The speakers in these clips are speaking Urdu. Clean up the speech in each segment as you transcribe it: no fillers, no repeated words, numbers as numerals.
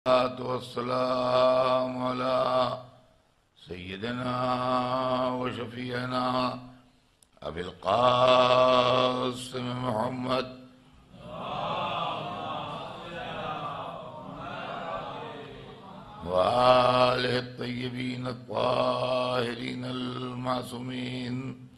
والسلام على سيدنا وشفيعنا أبي القاسم محمد وآله الطيبين الطاهرين المعصومين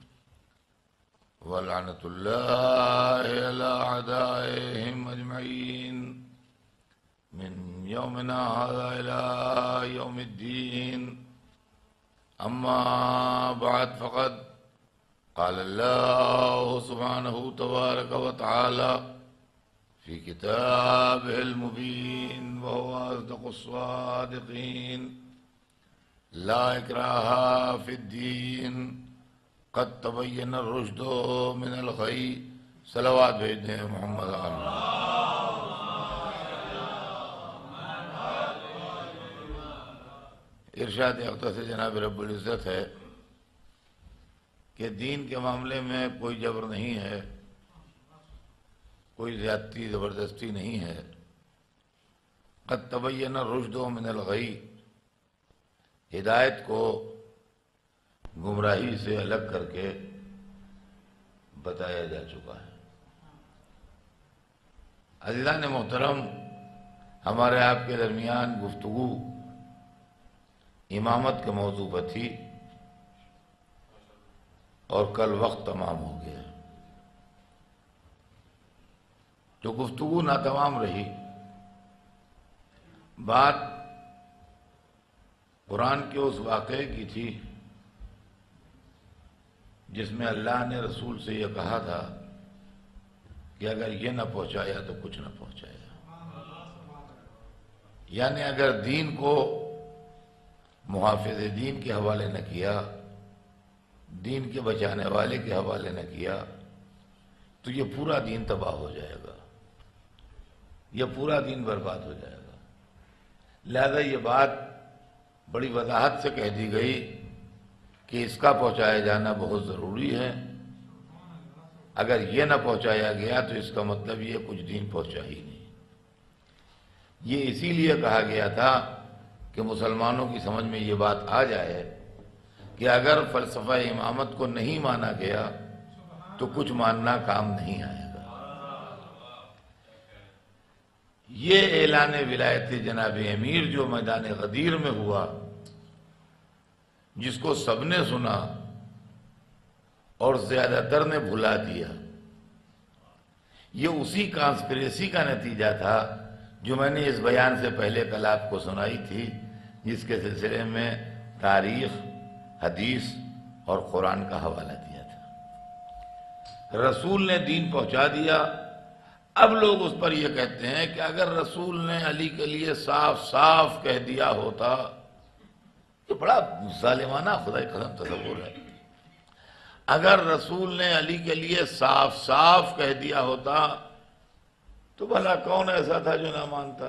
ولعنة الله على أعدائهم أجمعين من يومنا هذا إلى يوم الدين. أما بعد فقد قال الله سبحانه تبارك وتعالى في كتابه المبين وهو أصدق الصادقين: لا إكراه في الدين قد تبين الرشد من الغي. صلوات بھیجتے ہیں محمد آمین. ارشاد اقدس سے جناب رب العزت ہے کہ دین کے معاملے میں کوئی جبر نہیں ہے، کوئی زیادتی زبردستی نہیں ہے. قد تبین الرشد من الغی، ہدایت کو گمراہی سے الگ کر کے بتایا جا چکا ہے. عزیزان محترم، ہمارے آپ کے درمیان گفتگو امامت کے موضوع پر تھی اور کل وقت تمام ہو گیا. جو گفتگو ناتمام رہی، بات قرآن کے اس واقعے کی تھی جس میں اللہ نے رسول سے یہ کہا تھا کہ اگر یہ نہ پہنچایا تو کچھ نہ پہنچایا. یعنی اگر دین کو محافظ دین کے حوالے نہ کیا، دین کے بچانے والے کے حوالے نہ کیا، تو یہ پورا دین تباہ ہو جائے گا، یہ پورا دین برباد ہو جائے گا. لہذا یہ بات بڑی وضاحت سے کہہ دی گئی کہ اس کا پہنچایا جانا بہت ضروری ہے. اگر یہ نہ پہنچایا گیا تو اس کا مطلب یہ کچھ دین پہنچا ہی نہیں. یہ اسی لیے کہا گیا تھا کہ مسلمانوں کی سمجھ میں یہ بات آ جائے کہ اگر فلسفہ امامت کو نہیں مانا گیا تو کچھ ماننا کام نہیں آئے گا. یہ اعلان ولایت جناب امیر جو میدان غدیر میں ہوا، جس کو سب نے سنا اور زیادہ تر نے بھلا دیا، یہ اسی کانسپریسی کا نتیجہ تھا جو میں نے اس بیان سے پہلے کل آپ کو سنائی تھی، جس کے سلسلے میں تاریخ، حدیث اور قرآن کا حوالہ دیا تھا. رسول نے دین پہنچا دیا. اب لوگ اس پر یہ کہتے ہیں کہ اگر رسول نے علی کے لیے صاف صاف کہہ دیا ہوتا، تو بڑا ظالمانہ خدا کی قسم تصور ہے. اگر رسول نے علی کے لیے صاف صاف کہہ دیا ہوتا تو بھلا کون ایسا تھا جو نہ مانتا؟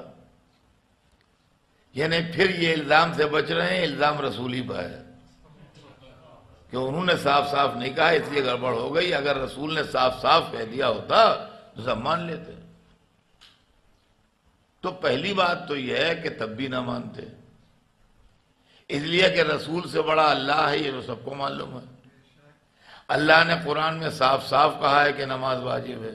یعنی پھر یہ الزام سے بچ رہے ہیں، الزام رسولی پر ہے کہ انہوں نے صاف صاف نہیں کہا اس لیے گڑبڑ ہو گئی. اگر رسول نے صاف صاف کہہ دیا ہوتا تو سب مان لیتے. تو پہلی بات تو یہ ہے کہ تب بھی نہ مانتے، اس لیے کہ رسول سے بڑا اللہ ہے، یہ تو سب کو معلوم ہے. اللہ نے قرآن میں صاف صاف کہا ہے کہ نماز واجب ہے،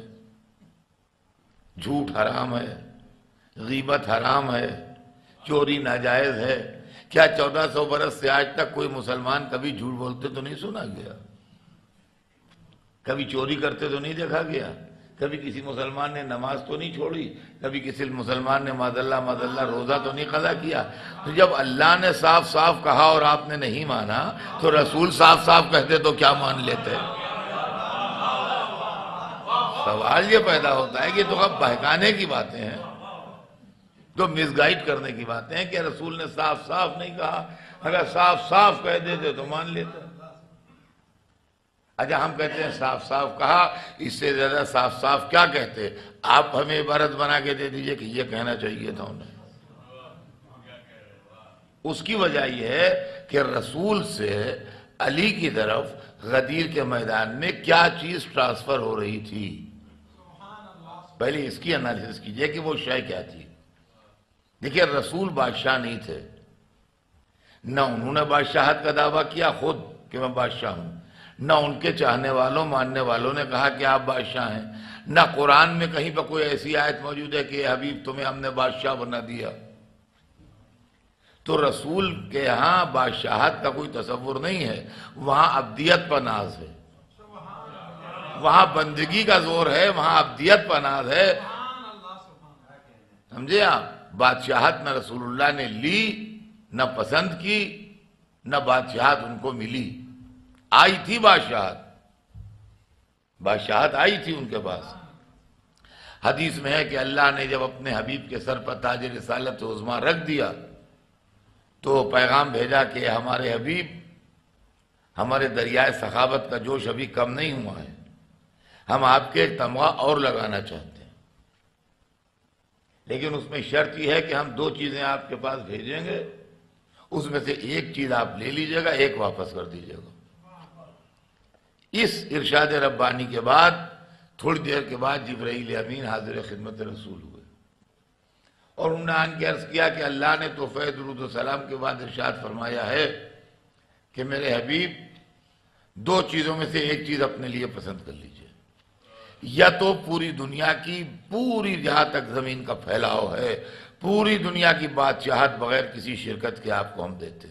جھوٹ حرام ہے، غیبت حرام ہے، چوری ناجائز ہے. کیا 1400 برس سے آج تک کوئی مسلمان کبھی جھوٹ بولتے تو نہیں سنا گیا؟ کبھی چوری کرتے تو نہیں دیکھا گیا؟ کبھی کسی مسلمان نے نماز تو نہیں چھوڑی؟ کبھی کسی مسلمان نے معاذ اللہ روزہ تو نہیں قضا کیا؟ تو جب اللہ نے صاف صاف کہا اور آپ نے نہیں مانا تو رسول صاف صاف کہتے تو کیا مان لیتے؟ سوال یہ پیدا ہوتا ہے کہ تو اب بہکانے کی باتیں ہیں، تو مس گائیڈ کرنے کی باتیں ہیں کہ رسول نے صاف صاف نہیں کہا. اگر صاف صاف کہہ دیتے تو مان لیتے. اچھا ہم کہتے ہیں صاف صاف کہا، اس سے زیادہ صاف صاف کیا کہتے؟ آپ ہمیں عبارت بنا کے دے دیجئے کہ یہ کہنا چاہیے تھا انہیں. اس کی وجہ یہ ہے کہ رسول سے علی کی طرف غدیر کے میدان میں کیا چیز ٹرانسفر ہو رہی تھی. پہلے اس کی انالیسس کیجئے کہ وہ شے کیا تھی. دیکھیے رسول بادشاہ نہیں تھے، نہ انہوں نے بادشاہت کا دعویٰ کیا خود کہ میں بادشاہ ہوں، نہ ان کے چاہنے والوں ماننے والوں نے کہا کہ آپ بادشاہ ہیں، نہ قرآن میں کہیں پہ کوئی ایسی آیت موجود ہے کہ اے حبیب تمہیں ہم نے بادشاہ بنا دیا۔ تو رسول کے یہاں بادشاہت کا کوئی تصور نہیں ہے، وہاں عبدیت پر ناز ہے، وہاں بندگی کا زور ہے، وہاں عبدیت پر ناز ہے۔ سمجھے آپ؟ بادشاہت نہ رسول اللہ نے لی، نہ پسند کی، نہ بادشاہت ان کو ملی۔ آئی تھی بادشاہت آئی تھی ان کے پاس۔ حدیث میں ہے کہ اللہ نے جب اپنے حبیب کے سر پر تاج رسالت عظمیٰ رکھ دیا تو پیغام بھیجا کہ ہمارے حبیب، ہمارے دریائے سخاوت کا جوش ابھی کم نہیں ہوا ہے، ہم آپ کے ایک تمغہ اور لگانا چاہتے ہیں، لیکن اس میں شرط یہ ہے کہ ہم 2 چیزیں آپ کے پاس بھیجیں گے، اس میں سے ایک چیز آپ لے لیجئے گا، ایک واپس کر دیجئے گا۔ اس ارشاد ربانی کے بعد تھوڑی دیر کے بعد جبرائیل امین حاضر خدمت رسول ہوئے، اور انہوں نے آن کے عرض کیا کہ اللہ نے تحفہ درود و سلام کے بعد ارشاد فرمایا ہے کہ میرے حبیب 2 چیزوں میں سے ایک چیز اپنے لیے پسند کر لیجئے، یا تو پوری دنیا کی، پوری جہاں تک زمین کا پھیلاؤ ہے، پوری دنیا کی بادشاہت بغیر کسی شرکت کے آپ کو ہم دیتے ہیں،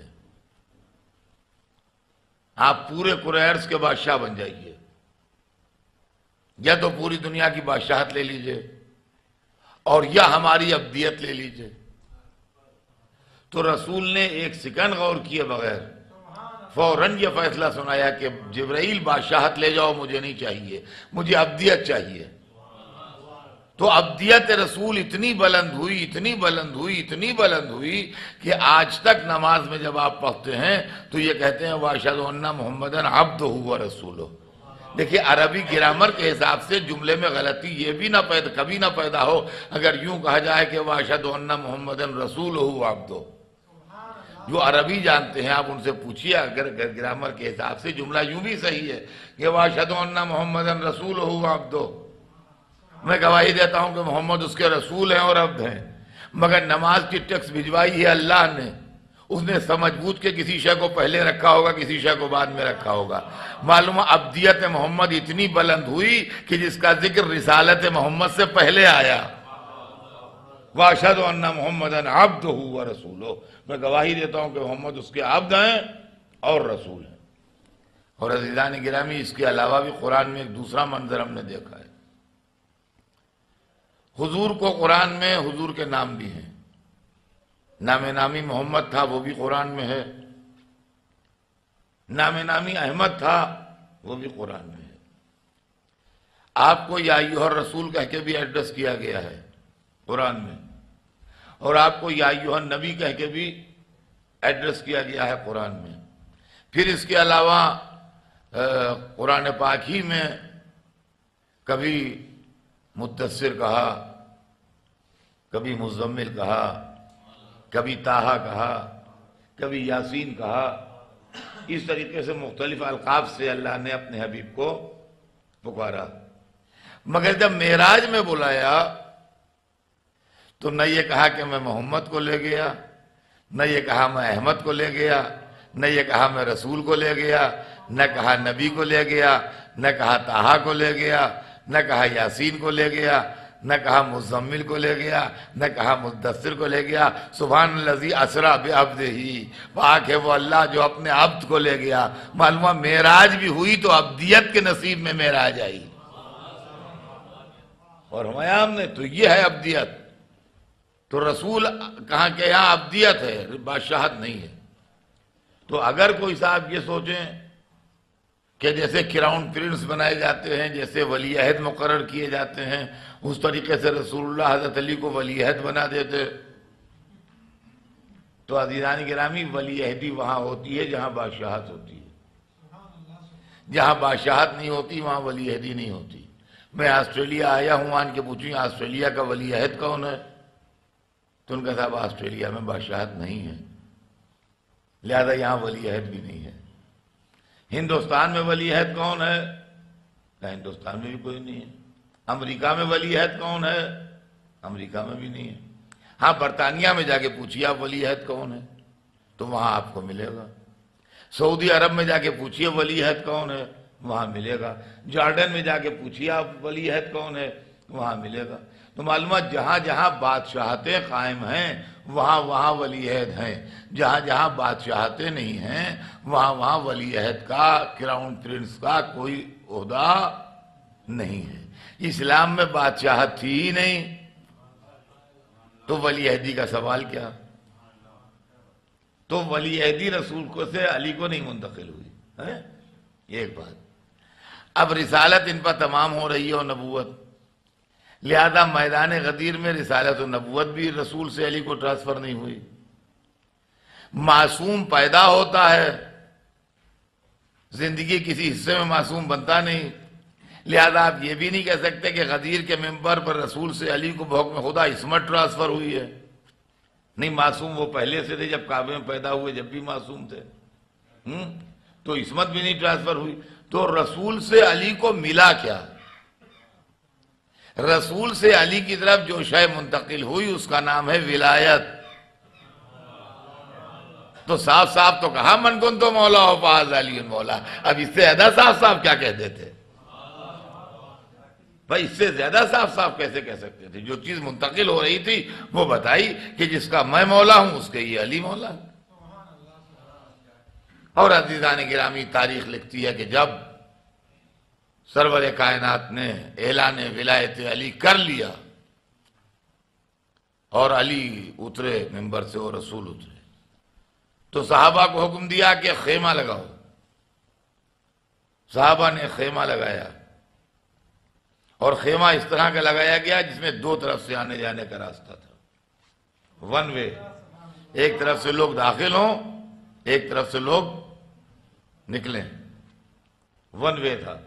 آپ پورے کرۂ ارض کے بادشاہ بن جائیے، یا تو پوری دنیا کی بادشاہت لے لیجئے اور یا ہماری عبدیت لے لیجئے۔ تو رسول نے ایک سیکنڈ غور کیے بغیر فوراً یہ فیصلہ سنایا کہ جبرائیل بادشاہت لے جاؤ، مجھے نہیں چاہیے، مجھے عبدیت چاہیے۔ تو عبدیت رسول اتنی بلند ہوئی، اتنی بلند ہوئی، اتنی بلند ہوئی کہ آج تک نماز میں جب آپ پڑھتے ہیں تو یہ کہتے ہیں وَأَشْهَدُ أَنَّ مُحَمَّدًا عَبْدُهُ وَرَسُولُهُ۔ دیکھیے عربی گرامر کے حساب سے جملے میں غلطی یہ بھی کبھی نہ پیدا ہو اگر یوں کہا جائے کہ وَأَشْهَدُ أَنَّ مُحَمَّدًا رَسُولُهُ وَعَبْدُهُ۔ جو عربی جانتے ہیں آپ ان سے پوچھیے، اگر گرامر کے حساب سے جملہ یوں بھی صحیح ہے کہ وَأَشْهَدُ أَنَّ مُحَمَّدًا رَسُولُهُ وَعَبْدُهُ، میں گواہی دیتا ہوں کہ محمد اس کے رسول ہیں اور عبد ہیں، مگر نماز کی ٹیکس بھجوائی ہے اللہ نے، اس نے سمجھ بوجھ کے کسی شے کو پہلے رکھا ہوگا، کسی شے کو بعد میں رکھا ہوگا۔ معلوم عبدیت محمد اتنی بلند ہوئی کہ جس کا ذکر رسالت محمد سے پہلے آیا، وَأَشْهَدُ أَنَّ مُحَمَّدًا عَبْدُهُ وَرَسُولُهُ، میں گواہی دیتا ہوں کہ محمد اس کے عبد ہیں اور رسول ہیں۔ اور عزیزان گرامی، اس کے علاوہ بھی قرآن میں ایک دوسرا منظر ہم نے دیکھا ہے۔ حضور کو قرآن میں حضور کے نام بھی ہیں، نام نامی محمد تھا وہ بھی قرآن میں ہے، نام نامی احمد تھا وہ بھی قرآن میں ہے۔ آپ کو یا ایھا الرسول کہہ کے بھی ایڈریس کیا گیا ہے قرآن میں، اور آپ کو یا ایھا النبی کہہ کے بھی ایڈریس کیا گیا ہے قرآن میں۔ پھر اس کے علاوہ قرآن پاک ہی میں کبھی مدثر کہا، کبھی مزمل کہا، کبھی طٰہٰ کہا، کبھی یاسین کہا، اس طریقے سے مختلف القاب سے اللہ نے اپنے حبیب کو پکارا۔ مگر جب معراج میں بلایا تو نہ یہ کہا کہ میں محمد کو لے گیا، نہ یہ کہا میں احمد کو لے گیا، نہ یہ کہا میں رسول کو لے گیا، نہ کہا نبی کو لے گیا، نہ کہا طٰہٰ کو لے گیا، نہ کہا یاسین کو لے گیا، نہ کہا مزمل کو لے گیا، نہ کہا مدثر کو لے گیا۔ سبحان الذی اسریٰ بعبدہ، پاک ہے وہ اللہ جو اپنے عبد کو لے گیا۔ معلومہ معراج بھی ہوئی تو عبدیت کے نصیب میں معراج آئی، اور ہم نے تو یہ ہے عبدیت۔ تو رسول کہاں کہ یہاں عبدیت ہے، بادشاہت نہیں ہے۔ تو اگر کوئی صاحب یہ سوچیں کہ جیسے کراؤن پرنس بنائے جاتے ہیں، جیسے ولی عہد مقرر کیے جاتے ہیں، اس طریقے سے رسول اللہ حضرت علی کو ولی عہد بنا دیتے، تو عزیزان گرامی ولی عہدی وہاں ہوتی ہے جہاں بادشاہت ہوتی ہے، جہاں بادشاہت نہیں ہوتی وہاں ولی عہدی نہیں ہوتی۔ میں آسٹریلیا آیا ہوں، آن کے پوچھیں آسٹریلیا کا ولی عہد کون ہے، تو ان کا صاحب آسٹریلیا میں بادشاہت نہیں ہے، لہذا یہاں ولی عہد بھی نہیں ہے۔ ہندوستان میں ولی عہد کون ہے؟ ہندوستان میں بھی کوئی نہیں ہے۔ امریکہ میں ولی عہد کون ہے؟ امریکہ میں بھی نہیں ہے۔ ہاں برطانیہ میں جا کے پوچھیے آپ ولی عہد کون ہے تو وہاں آپ کو ملے گا، سعودی عرب میں جا کے پوچھیے ولی عہد کون ہے وہاں ملے گا، جارڈن میں جا کے پوچھیے آپ ولی عہد کون ہے وہاں ملے گا۔ تو معلومات جہاں جہاں بادشاہتیں قائم ہیں وہاں وہاں ولی عہد ہیں، جہاں جہاں بادشاہتیں نہیں ہیں وہاں وہاں ولی عہد کا، کراؤن پرنس کا کوئی عہدہ نہیں ہے۔ اسلام میں بادشاہت تھی ہی نہیں تو ولی عہدی کا سوال کیا؟ تو ولی عہدی رسول کو سے علی کو نہیں منتقل ہوئی ہے؟ یہ ایک بات۔ اب رسالت ان پر تمام ہو رہی ہے اور نبوت، لہذا میدان غدیر میں رسالت و نبوت بھی رسول سے علی کو ٹرانسفر نہیں ہوئی۔ معصوم پیدا ہوتا ہے، زندگی کسی حصے میں معصوم بنتا نہیں، لہذا آپ یہ بھی نہیں کہہ سکتے کہ غدیر کے منبر پر رسول سے علی کو بحکم خدا عصمت ٹرانسفر ہوئی ہے۔ نہیں، معصوم وہ پہلے سے تھے، جب کعبے میں پیدا ہوئے جب بھی معصوم تھے، تو عصمت بھی نہیں ٹرانسفر ہوئی۔ تو رسول سے علی کو ملا کیا؟ رسول سے علی کی طرف جو شے منتقل ہوئی اس کا نام ہے ولایت۔ تو صاف صاف تو کہا من کن تو مولا ہو فاز علی مولا، اب اس سے زیادہ صاف صاف کیا کہہ دیتے بھائی؟ اس سے زیادہ صاف صاف کیسے کہہ سکتے تھے؟ جو چیز منتقل ہو رہی تھی وہ بتائی کہ جس کا میں مولا ہوں اس کے یہ علی مولا ہے۔ اور عزیزان گرامی تاریخ لکھتی ہے کہ جب سرور کائنات نے اعلان ولایت علی کر لیا اور علی اترے منبر سے اور رسول اترے تو صحابہ کو حکم دیا کہ خیمہ لگاؤ۔ صحابہ نے خیمہ لگایا اور خیمہ اس طرح کا لگایا گیا جس میں دو طرف سے آنے جانے کا راستہ تھا، ون وے، ایک طرف سے لوگ داخل ہوں ایک طرف سے لوگ نکلیں، ون وے تھا۔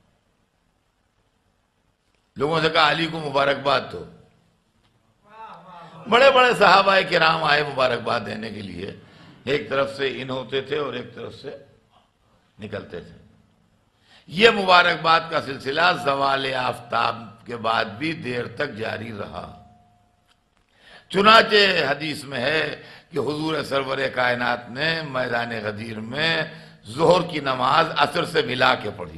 لوگوں سے کہا علی کو مبارکباد دو، بڑے بڑے صحابہ کرام آئے مبارکباد دینے کے لیے، ایک طرف سے ان ہوتے تھے اور ایک طرف سے نکلتے تھے۔ یہ مبارکباد کا سلسلہ زوال آفتاب کے بعد بھی دیر تک جاری رہا۔ چنانچہ حدیث میں ہے کہ حضور سرور کائنات نے میدان غدیر میں ظہر کی نماز عصر سے ملا کے پڑھی،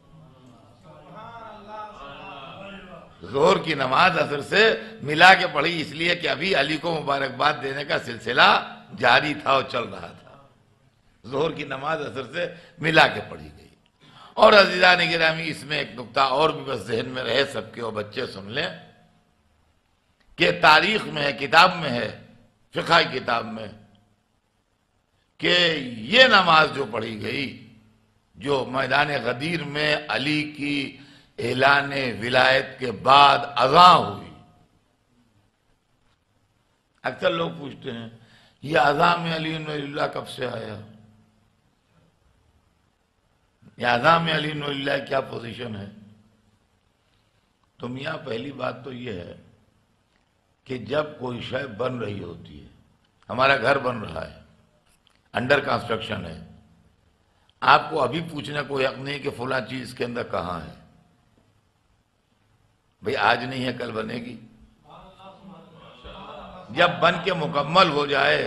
ظہر کی نماز عصر سے ملا کے پڑھی، اس لیے کہ ابھی علی کو مبارکباد دینے کا سلسلہ جاری تھا اور چل رہا تھا۔ ظہر کی نماز عصر سے ملا کے پڑھی گئی۔ اور عزیزان گرامی اس میں ایک نکتہ اور بھی بس ذہن میں رہے سب کے، اور بچے سن لیں کہ تاریخ میں ہے، کتاب میں ہے، فقہ کتاب میں، کہ یہ نماز جو پڑھی گئی جو میدان غدیر میں علی کی اعلان ولایت کے بعد اذاں ہوئی۔ اکثر لوگ پوچھتے ہیں یہ اذاں میں علی ولی اللہ کب سے آیا؟ یہ اذاں میں علی ولی اللہ کیا پوزیشن ہے؟ تو میاں پہلی بات تو یہ ہے کہ جب کوئی شے بن رہی ہوتی ہے، ہمارا گھر بن رہا ہے، انڈر کنسٹرکشن ہے، آپ کو ابھی پوچھنے کوئی حق نہیں کہ فلاں چیز کے اندر کہاں ہے۔ بھئی آج نہیں ہے کل بنے گی۔ جب بن کے مکمل ہو جائے،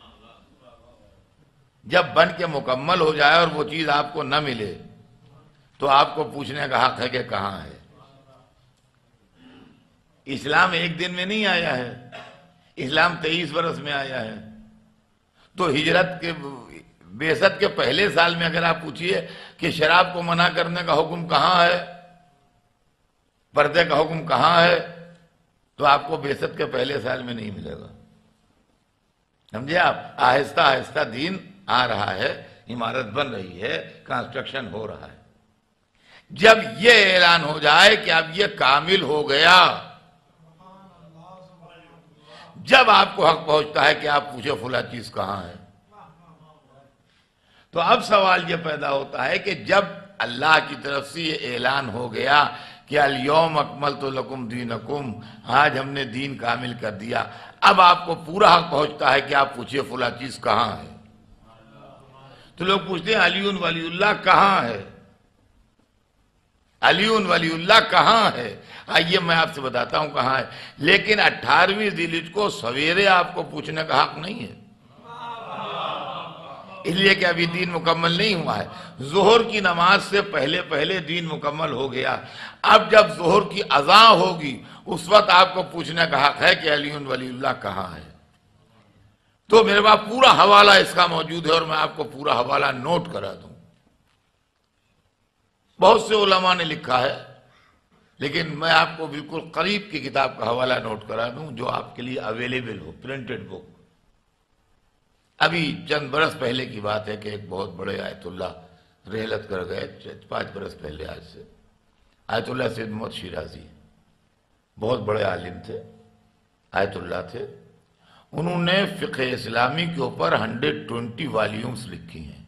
جب بن کے مکمل ہو جائے اور وہ چیز آپ کو نہ ملے تو آپ کو پوچھنے کا حق ہے کہ کہاں ہے۔ اسلام ایک دن میں نہیں آیا ہے، اسلام 23 برس میں آیا ہے۔ تو ہجرت کے بعثت کے پہلے سال میں اگر آپ پوچھئے کہ شراب کو منع کرنے کا حکم کہاں ہے، پردے کا حکم کہاں ہے، تو آپ کو بعثت کے پہلے سال میں نہیں ملے گا۔ سمجھے آپ؟ آہستہ آہستہ دین آ رہا ہے، عمارت بن رہی ہے، کنسٹرکشن ہو رہا ہے۔ جب یہ اعلان ہو جائے کہ اب یہ کامل ہو گیا، جب آپ کو حق پہنچتا ہے کہ آپ پوچھے فلاں چیز کہاں ہے، تو اب سوال یہ پیدا ہوتا ہے کہ جب اللہ کی طرف سے یہ اعلان ہو گیا کہ الیوم اکملت لکم دینکم، آج ہم نے دین کامل کر دیا، اب آپ کو پورا حق پہنچتا ہے کہ آپ پوچھئے فلاں چیز کہاں ہے۔ تو لوگ پوچھتے ہیں علی ولی اللہ کہاں ہے؟ علی ولی اللہ کہاں ہے؟ آئیے میں آپ سے بتاتا ہوں کہاں ہے، لیکن 18ویں ذی الحجہ کو سویرے آپ کو پوچھنے کا حق نہیں ہے، اس لیے کہ ابھی دین مکمل نہیں ہوا ہے۔ ظہر کی نماز سے پہلے پہلے دین مکمل ہو گیا، اب جب ظہر کی اذان ہوگی اس وقت آپ کو پوچھنے کا حق ہے کہ علی ولی اللہ کہاں ہے۔ تو میرے پاس پورا حوالہ اس کا موجود ہے اور میں آپ کو پورا حوالہ نوٹ کرا دوں۔ بہت سے علماء نے لکھا ہے، لیکن میں آپ کو بالکل قریب کی کتاب کا حوالہ نوٹ کرا دوں جو آپ کے لیے اویلیبل ہو، پرنٹڈ بک۔ ابھی چند برس پہلے کی بات ہے کہ ایک بہت بڑے آیت اللہ رحلت کر گئے، 5 برس پہلے آج سے، آیت اللہ سید محمد شیرازی، بہت بڑے عالم تھے، آیت اللہ تھے۔ انہوں نے فقہ اسلامی کے اوپر 120 والیومز لکھی ہیں،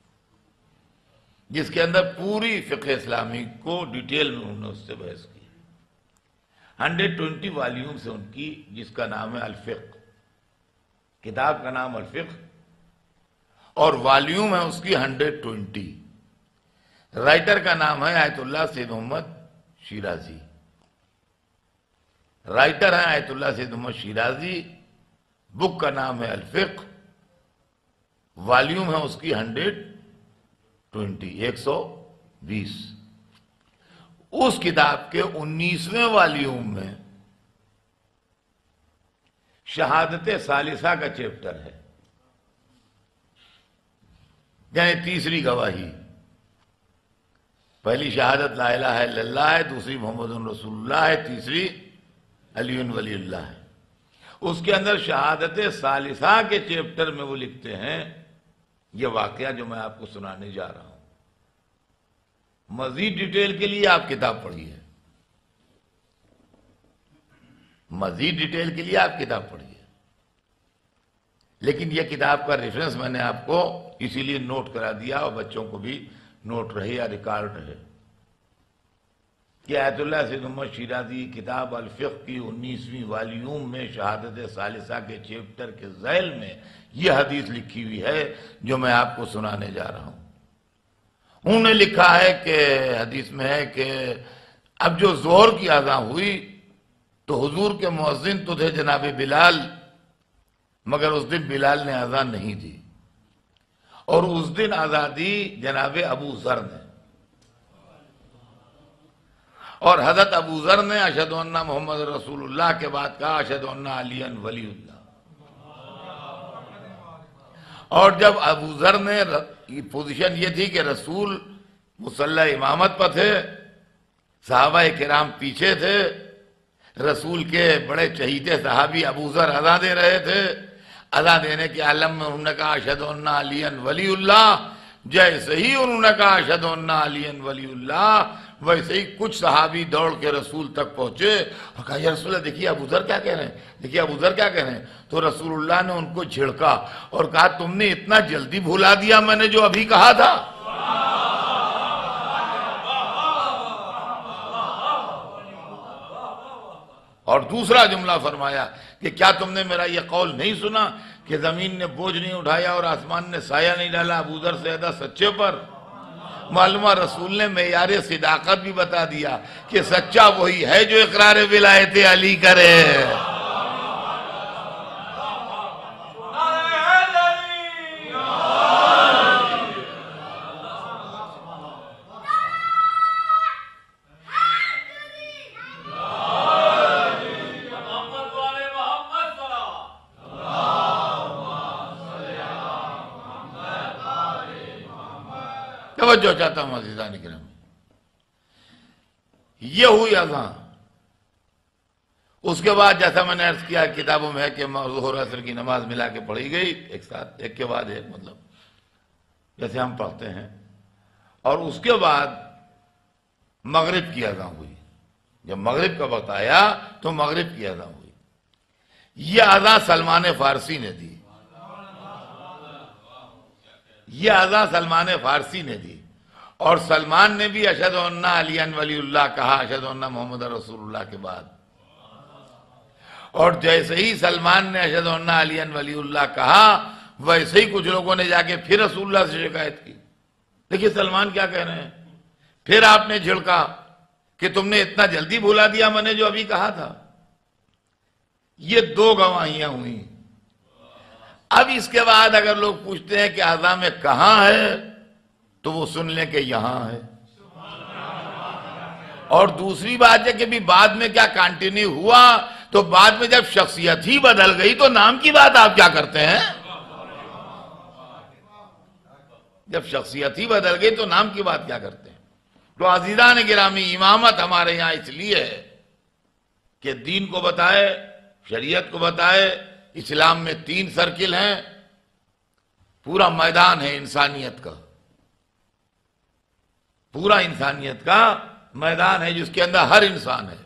جس کے اندر پوری فقہ اسلامی کو ڈیٹیل میں انہوں نے اس سے بحث کی۔ 120 والیومز ہیں ان کی، جس کا نام ہے الفقہ، کتاب کا نام الفقہ، اور والیوم ہے اس کی 120۔ رائٹر کا نام ہے آیت اللہ سید محمد شیرازی، رائٹر ہیں آیت اللہ سید محمد شیرازی، بک کا نام ہے الفقہ، والیوم ہے اس کی 120۔ اس کتاب کے 19ویں والیوم میں شہادت ثالثہ کا چیپٹر ہے، یعنی تیسری گواہی۔ پہلی شہادت لا الہ الا اللہ ہے، دوسری محمد رسول اللہ ہے، تیسری علی ولی اللہ ہے۔ اس کے اندر شہادت ثالثہ کے چیپٹر میں وہ لکھتے ہیں یہ واقعہ جو میں آپ کو سنانے جا رہا ہوں۔ مزید ڈیٹیل کے لیے آپ کتاب پڑھیے، مزید ڈیٹیل کے لیے آپ کتاب پڑھیے، لیکن یہ کتاب کا ریفرنس میں نے آپ کو اسی لیے نوٹ کرا دیا اور بچوں کو بھی نوٹ رہے یا ریکارڈ رہے کہ آیت اللہ سید محمد شیرازی کتاب الفقہ کی 19ویں والیوم میں شہادت ثالثہ کے چیپٹر کے ذیل میں یہ حدیث لکھی ہوئی ہے جو میں آپ کو سنانے جا رہا ہوں۔ انہوں نے لکھا ہے کہ حدیث میں ہے کہ اب جو ظہر کی اذان ہوئی تو حضور کے مؤذن تو تھے جناب بلال، مگر اس دن بلال نے اذان نہیں دی، اور اس دن اذان دی جناب ابو ذر نے، اور حضرت ابو ذر نے اشہد ان محمد رسول اللہ کے بعد کہا اشہد ان علی ولی اللہ۔ اور جب ابو ذر نے پوزیشن یہ تھی کہ رسول مصلی امامت پر تھے، صحابہ کرام پیچھے تھے، رسول کے بڑے چہیتے صحابی ابو ذر اذان دے رہے تھے، اذان دینے کے عالم میں انہوں نے کہا اشہد ان علی ولی اللہ۔ جیسے ہی انہوں نے کہا اشہد ان علی ولی اللہ، ویسے ہی کچھ صحابی دوڑ کے رسول تک پہنچے اور کہا یا رسول اللہ دیکھیے ابو ذر کیا کہہ رہے ہیں، دیکھیے ابو ذر کیا کہہ رہے ہیں۔ تو رسول اللہ نے ان کو جھڑکا اور کہا تم نے اتنا جلدی بھلا دیا میں نے جو ابھی کہا تھا۔ اور دوسرا جملہ فرمایا کہ کیا تم نے میرا یہ قول نہیں سنا کہ زمین نے بوجھ نہیں اٹھایا اور آسمان نے سایہ نہیں ڈالا ابو ذر سے زیادہ سچے پر۔ معلومہ رسول نے معیار صداقت بھی بتا دیا کہ سچا وہی ہے جو اقرار ولایت علی کرے۔ توجہ چاہتا ہوں عزیزان کرام، یہ ہوئی اذان۔ اس کے بعد جیسا میں نے عرض کیا کتابوں میں ہے کہ ظہر عصر کی نماز ملا کے پڑھی گئی ایک ساتھ، ایک کے بعد ایک، مطلب جیسے ہم پڑھتے ہیں۔ اور اس کے بعد مغرب کی اذان ہوئی، جب مغرب کا وقت آیا تو مغرب کی اذان ہوئی۔ یہ اذان سلمان فارسی نے دی، یہ اذان سلمان فارسی نے دی، اور سلمان نے بھی اشہد ان علی ولی اللہ کہا اشہد ان محمد رسول اللہ کے بعد۔ اور جیسے ہی سلمان نے اشہد ان علی ولی اللہ کہا ویسے ہی کچھ لوگوں نے جا کے پھر رسول اللہ سے شکایت کی، دیکھیے سلمان کیا کہہ رہے ہیں، پھر آپ نے جھڑکا کہ تم نے اتنا جلدی بھلا دیا میں نے جو ابھی کہا تھا؟ یہ دو گواہیاں ہوئیں۔ اب اس کے بعد اگر لوگ پوچھتے ہیں کہ اعضاء میں کہاں ہے تو وہ سن لیں کہ یہاں ہے۔ اور دوسری بات ہے کہ بھی بعد میں کیا کنٹینیو ہوا، تو بعد میں جب شخصیت ہی بدل گئی تو نام کی بات آپ کیا کرتے ہیں؟ جب شخصیت ہی بدل گئی تو نام کی بات کیا کرتے ہیں؟ تو عزیزان گرامی، امامت ہمارے یہاں اس لیے ہے کہ دین کو بتائے، شریعت کو بتائے۔ اسلام میں 3 سرکل ہیں، پورا میدان ہے انسانیت کا، پورا انسانیت کا میدان ہے جس کے اندر ہر انسان ہے۔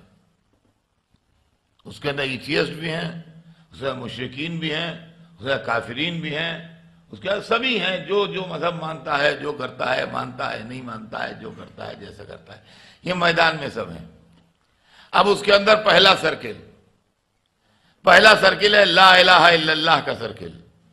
اس کے اندر ایتھیسٹ بھی ہیں، اس کے اندر مشرکین بھی ہیں، اس کے اندر کافرین بھی ہیں، اس کے اندر سبھی ہیں، جو مذہب مانتا ہے، جو کرتا ہے، مانتا ہے، نہیں مانتا ہے، جو کرتا ہے، جیسا کرتا ہے، یہ میدان میں سب ہیں۔ اب اس کے اندر پہلا سرکل ہے لا الہ الا اللہ کا سرکل۔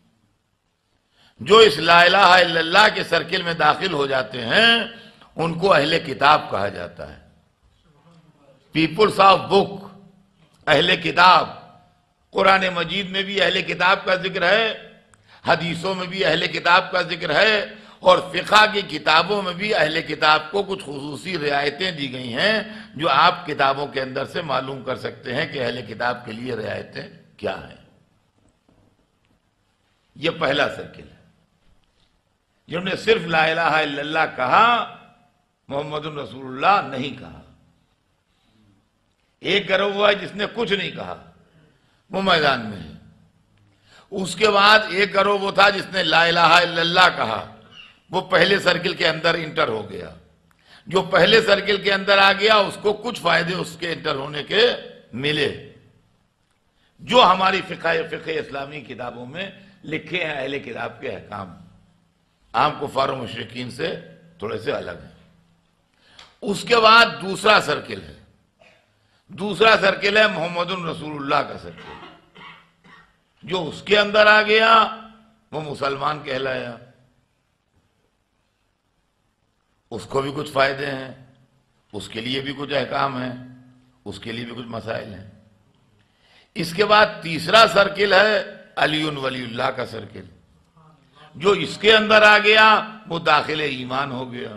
جو اس لا الہ الا اللہ کے سرکل میں داخل ہو جاتے ہیں ان کو اہل کتاب کہا جاتا ہے، پیپلز آف بک، اہل کتاب۔ قرآن مجید میں بھی اہل کتاب کا ذکر ہے، حدیثوں میں بھی اہل کتاب کا ذکر ہے، اور فقہ کی کتابوں میں بھی اہل کتاب کو کچھ خصوصی رعایتیں دی گئی ہیں جو آپ کتابوں کے اندر سے معلوم کر سکتے ہیں کہ اہل کتاب کے لیے رعایتیں کیا ہیں۔ یہ پہلا سرکل ہے۔ جنہوں نے صرف لا الہ الا اللہ کہا، محمد رسول اللہ نہیں کہا۔ ایک گروہ ہوا ہے جس نے کچھ نہیں کہا، وہ میدان میں ہے۔ اس کے بعد ایک گروہ وہ تھا جس نے لا الہ الا اللہ کہا، وہ پہلے سرکل کے اندر انٹر ہو گیا۔ جو پہلے سرکل کے اندر آ گیا اس کو کچھ فائدے اس کے انٹر ہونے کے ملے، جو ہماری فقہ اسلامی کتابوں میں لکھے ہیں۔ اہل کتاب کے احکام عام کفار و مشرکین سے تھوڑے سے الگ ہیں۔ اس کے بعد دوسرا سرکل ہے محمد رسول اللہ کا سرکل۔ جو اس کے اندر آ گیا وہ مسلمان کہلایا، اس کو بھی کچھ فائدے ہیں، اس کے لیے بھی کچھ احکام ہیں، اس کے لیے بھی کچھ مسائل ہیں۔ اس کے بعد تیسرا سرکل ہے علی ولی اللہ کا سرکل۔ جو اس کے اندر آ گیا وہ داخل ایمان ہو گیا۔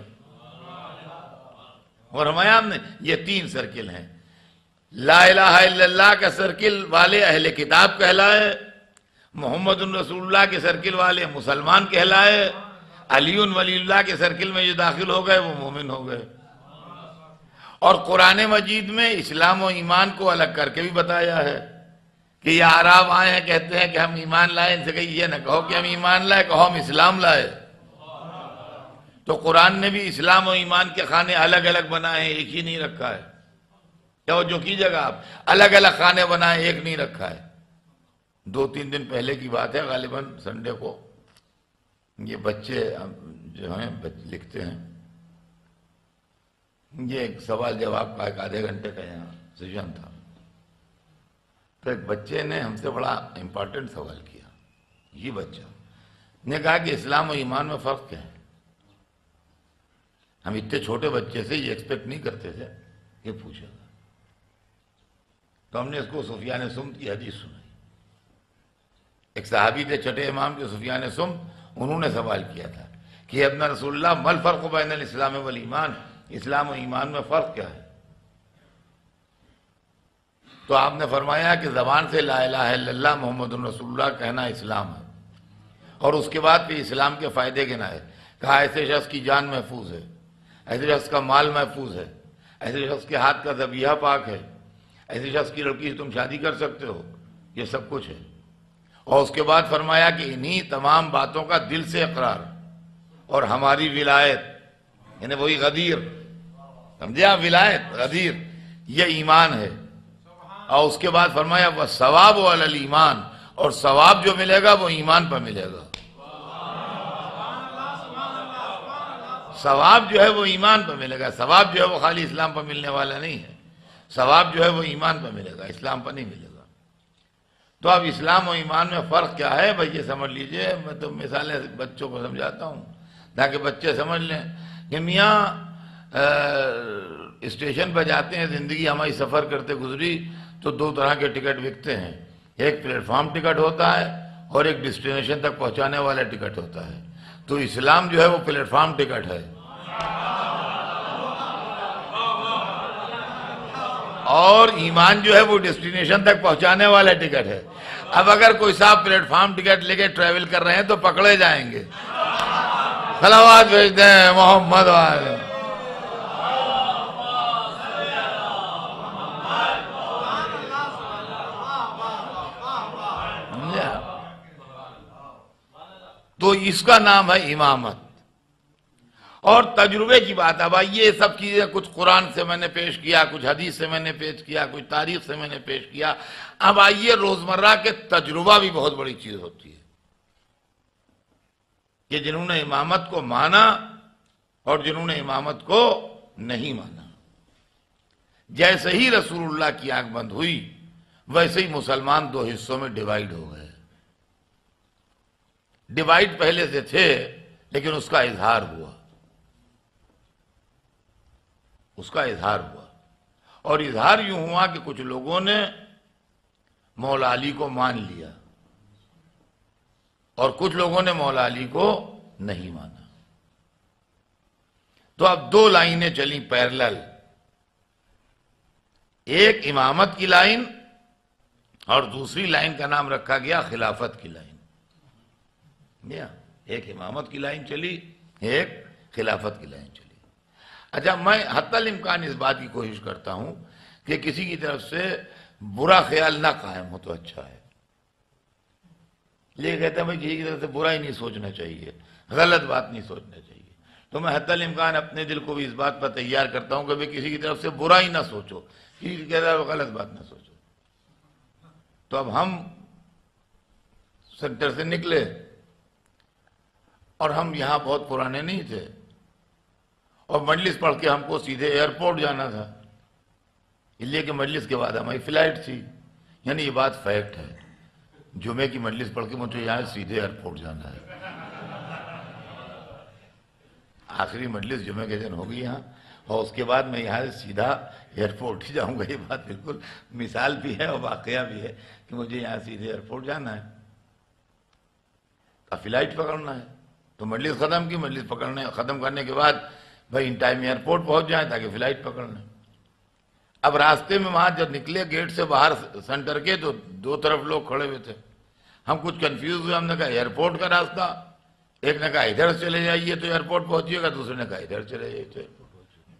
اور ہم نے یہ 3 سرکل ہیں۔ لا الہ الا اللہ کا سرکل والے اہل کتاب کہلائے، محمد رسول اللہ کے سرکل والے مسلمان کہلائے، علی ولی اللہ کے سرکل میں جو داخل ہو گئے وہ مومن ہو گئے۔ اور قرآن مجید میں اسلام و ایمان کو الگ کر کے بھی بتایا ہے کہ یہ اعراب آئے ہیں کہتے ہیں کہ ہم ایمان لائے، ان سے کہیں یہ نہ کہو کہ ہم ایمان لائے، کہو ہم اسلام لائے۔ تو قرآن نے بھی اسلام و ایمان کے خانے الگ الگ بنائے ہیں، ایک ہی نہیں رکھا ہے۔ توجہ کیجئے گا آپ، الگ الگ خانے بنائے، ایک نہیں رکھا ہے۔ 2-3 دن پہلے کی بات ہے، غالباً سنڈے کو یہ بچے جو ہیں لکھتے ہیں، یہ ایک سوال جواب کا 1 آدھے گھنٹے کا یہاں سیشن تھا، تو ایک بچے نے ہم سے بڑا امپورٹنٹ سوال کیا۔ یہ بچہ نے کہا کہ اسلام و ایمان میں فرق کیا ہے؟ ہم اتنے چھوٹے بچے سے یہ ایکسپیکٹ نہیں کرتے تھے کہ پوچھے گا۔ تو ہم نے اس کو سفیان سمت کی حدیث سنائی۔ ایک صحابی تھے چھٹے امام کے سفیان سمت، انہوں نے سوال کیا تھا کہ ابن رسول اللہ مل فرق بین الاسلام والایمان، اسلام و ایمان میں فرق کیا ہے؟ تو آپ نے فرمایا کہ زبان سے لا الہ الا اللہ محمد رسول اللہ کہنا اسلام ہے، اور اس کے بعد پھر اسلام کے فائدے گنائے۔ کہا ایسے شخص کی جان محفوظ ہے، ایسے شخص کا مال محفوظ ہے، ایسے شخص کے ہاتھ کا ذبیحہ پاک ہے، ایسے شخص کی لڑکی سے تم شادی کر سکتے ہو، یہ سب کچھ ہے۔ اور اس کے بعد فرمایا کہ انہی تمام باتوں کا دل سے اقرار، اور ہماری ولایت، یعنی وہی غدیر، سمجھے آپ، ولایت غدیر، یہ ایمان ہے۔ اور اس کے بعد فرمایا وَالثَّوَابُ عَلَى الْإِيمَانِ، اور ثواب جو ملے گا وہ ایمان پر ملے گا۔ ثواب جو ہے وہ ایمان پر ملے گا، ثواب جو ہے وہ خالی اسلام پر ملنے والا نہیں ہے، ثواب جو ہے وہ ایمان پر ملے گا، اسلام پر نہیں ملے گا۔ تو اب اسلام و ایمان میں فرق کیا ہے بھائی، یہ سمجھ لیجئے۔ میں تو مثالیں بچوں کو سمجھاتا ہوں تاکہ بچے سمجھ لیں کہ میاں اسٹیشن پہ جاتے ہیں، زندگی ہماری سفر کرتے گزری تو دو طرح کے ٹکٹ بکتے ہیں، ایک پلیٹ فارم ٹکٹ ہوتا ہے اور ایک ڈیسٹینیشن تک پہنچانے والا ٹکٹ ہوتا ہے۔ تو اسلام جو ہے وہ پلیٹ فارم ٹکٹ ہے، اور ایمان جو ہے وہ ڈیسٹینیشن تک پہنچانے والا ٹکٹ ہے۔ اب اگر کوئی صاحب پلیٹ فارم ٹکٹ لے کے ٹریول کر رہے ہیں تو پکڑے جائیں گے۔ صلوات بھیجتے ہیں محمد والے۔ تو اس کا نام ہے امامت۔ اور تجربے کی بات، اب یہ سب چیزیں کچھ قرآن سے میں نے پیش کیا، کچھ حدیث سے میں نے پیش کیا، کچھ تاریخ سے میں نے پیش کیا۔ اب آئیے روزمرہ کے تجربہ بھی بہت بڑی چیز ہوتی ہے کہ جنہوں نے امامت کو مانا اور جنہوں نے امامت کو نہیں مانا۔ جیسے ہی رسول اللہ کی آنکھ بند ہوئی ویسے ہی مسلمان دو حصوں میں ڈیوائیڈ ہو گئے۔ ڈیوائیڈ پہلے سے تھے لیکن اس کا اظہار ہوا، اس کا اظہار ہوا، اور اظہار یوں ہوا کہ کچھ لوگوں نے مولا علی کو مان لیا اور کچھ لوگوں نے مولا علی کو نہیں مانا۔ تو اب دو لائنیں چلیں پیرلل، ایک امامت کی لائن اور دوسری لائن کا نام رکھا گیا خلافت کی لائن۔ ایک امامت کی لائن چلی، ایک خلافت کی لائن چلی۔ اچھا، میں حتی الامکان اس بات کی کوشش کرتا ہوں کہ کسی کی طرف سے برا خیال نہ قائم ہو تو اچھا ہے۔ یہ کہتے ہیں بھائی کسی کی طرف سے برا ہی نہیں سوچنا چاہیے، غلط بات نہیں سوچنا چاہیے، تو میں حتی الامکان اپنے دل کو بھی اس بات پر تیار کرتا ہوں کہ بھائی کسی کی طرف سے برا ہی نہ سوچو، کسی کی کہتا ہے غلط بات نہ سوچو۔ تو اب ہم سینٹر سے نکلے اور ہم یہاں بہت پرانے نہیں تھے، اور مجلس پڑھ کے ہم کو سیدھے ایئرپورٹ جانا تھا، اس لیے کہ مجلس کے بعد ہماری فلائٹ تھی۔ یعنی یہ بات فیکٹ ہے، جمعے کی مجلس پڑھ کے مجھے یہاں سیدھے ایئرپورٹ جانا ہے۔ آخری مجلس جمعے کے دن ہوگی یہاں، اور اس کے بعد میں یہاں سے سیدھا ایئرپورٹ ہی جاؤں گا۔ یہ بات بالکل مثال بھی ہے اور واقعہ بھی ہے کہ مجھے یہاں سیدھے ایئرپورٹ جانا ہے، اب فلائٹ پکڑنا ہے۔ تو مجلس ختم کی، مجلس ختم کرنے کے بعد بھائی ان ٹائم ایئرپورٹ پہنچ جائیں تاکہ فلائٹ پکڑ لیں۔ اب راستے میں وہاں جب نکلے گیٹ سے باہر سینٹر کے تو دو طرف لوگ کھڑے ہوئے تھے، ہم کچھ کنفیوز ہوئے۔ ہم نے کہا ایئرپورٹ کا راستہ، ایک نے کہا ادھر چلے جائیے تو ایئرپورٹ پہنچیے گا، دوسرے نے کہا ادھر چلے جائیے تو ایئرپورٹ پہنچیے گا۔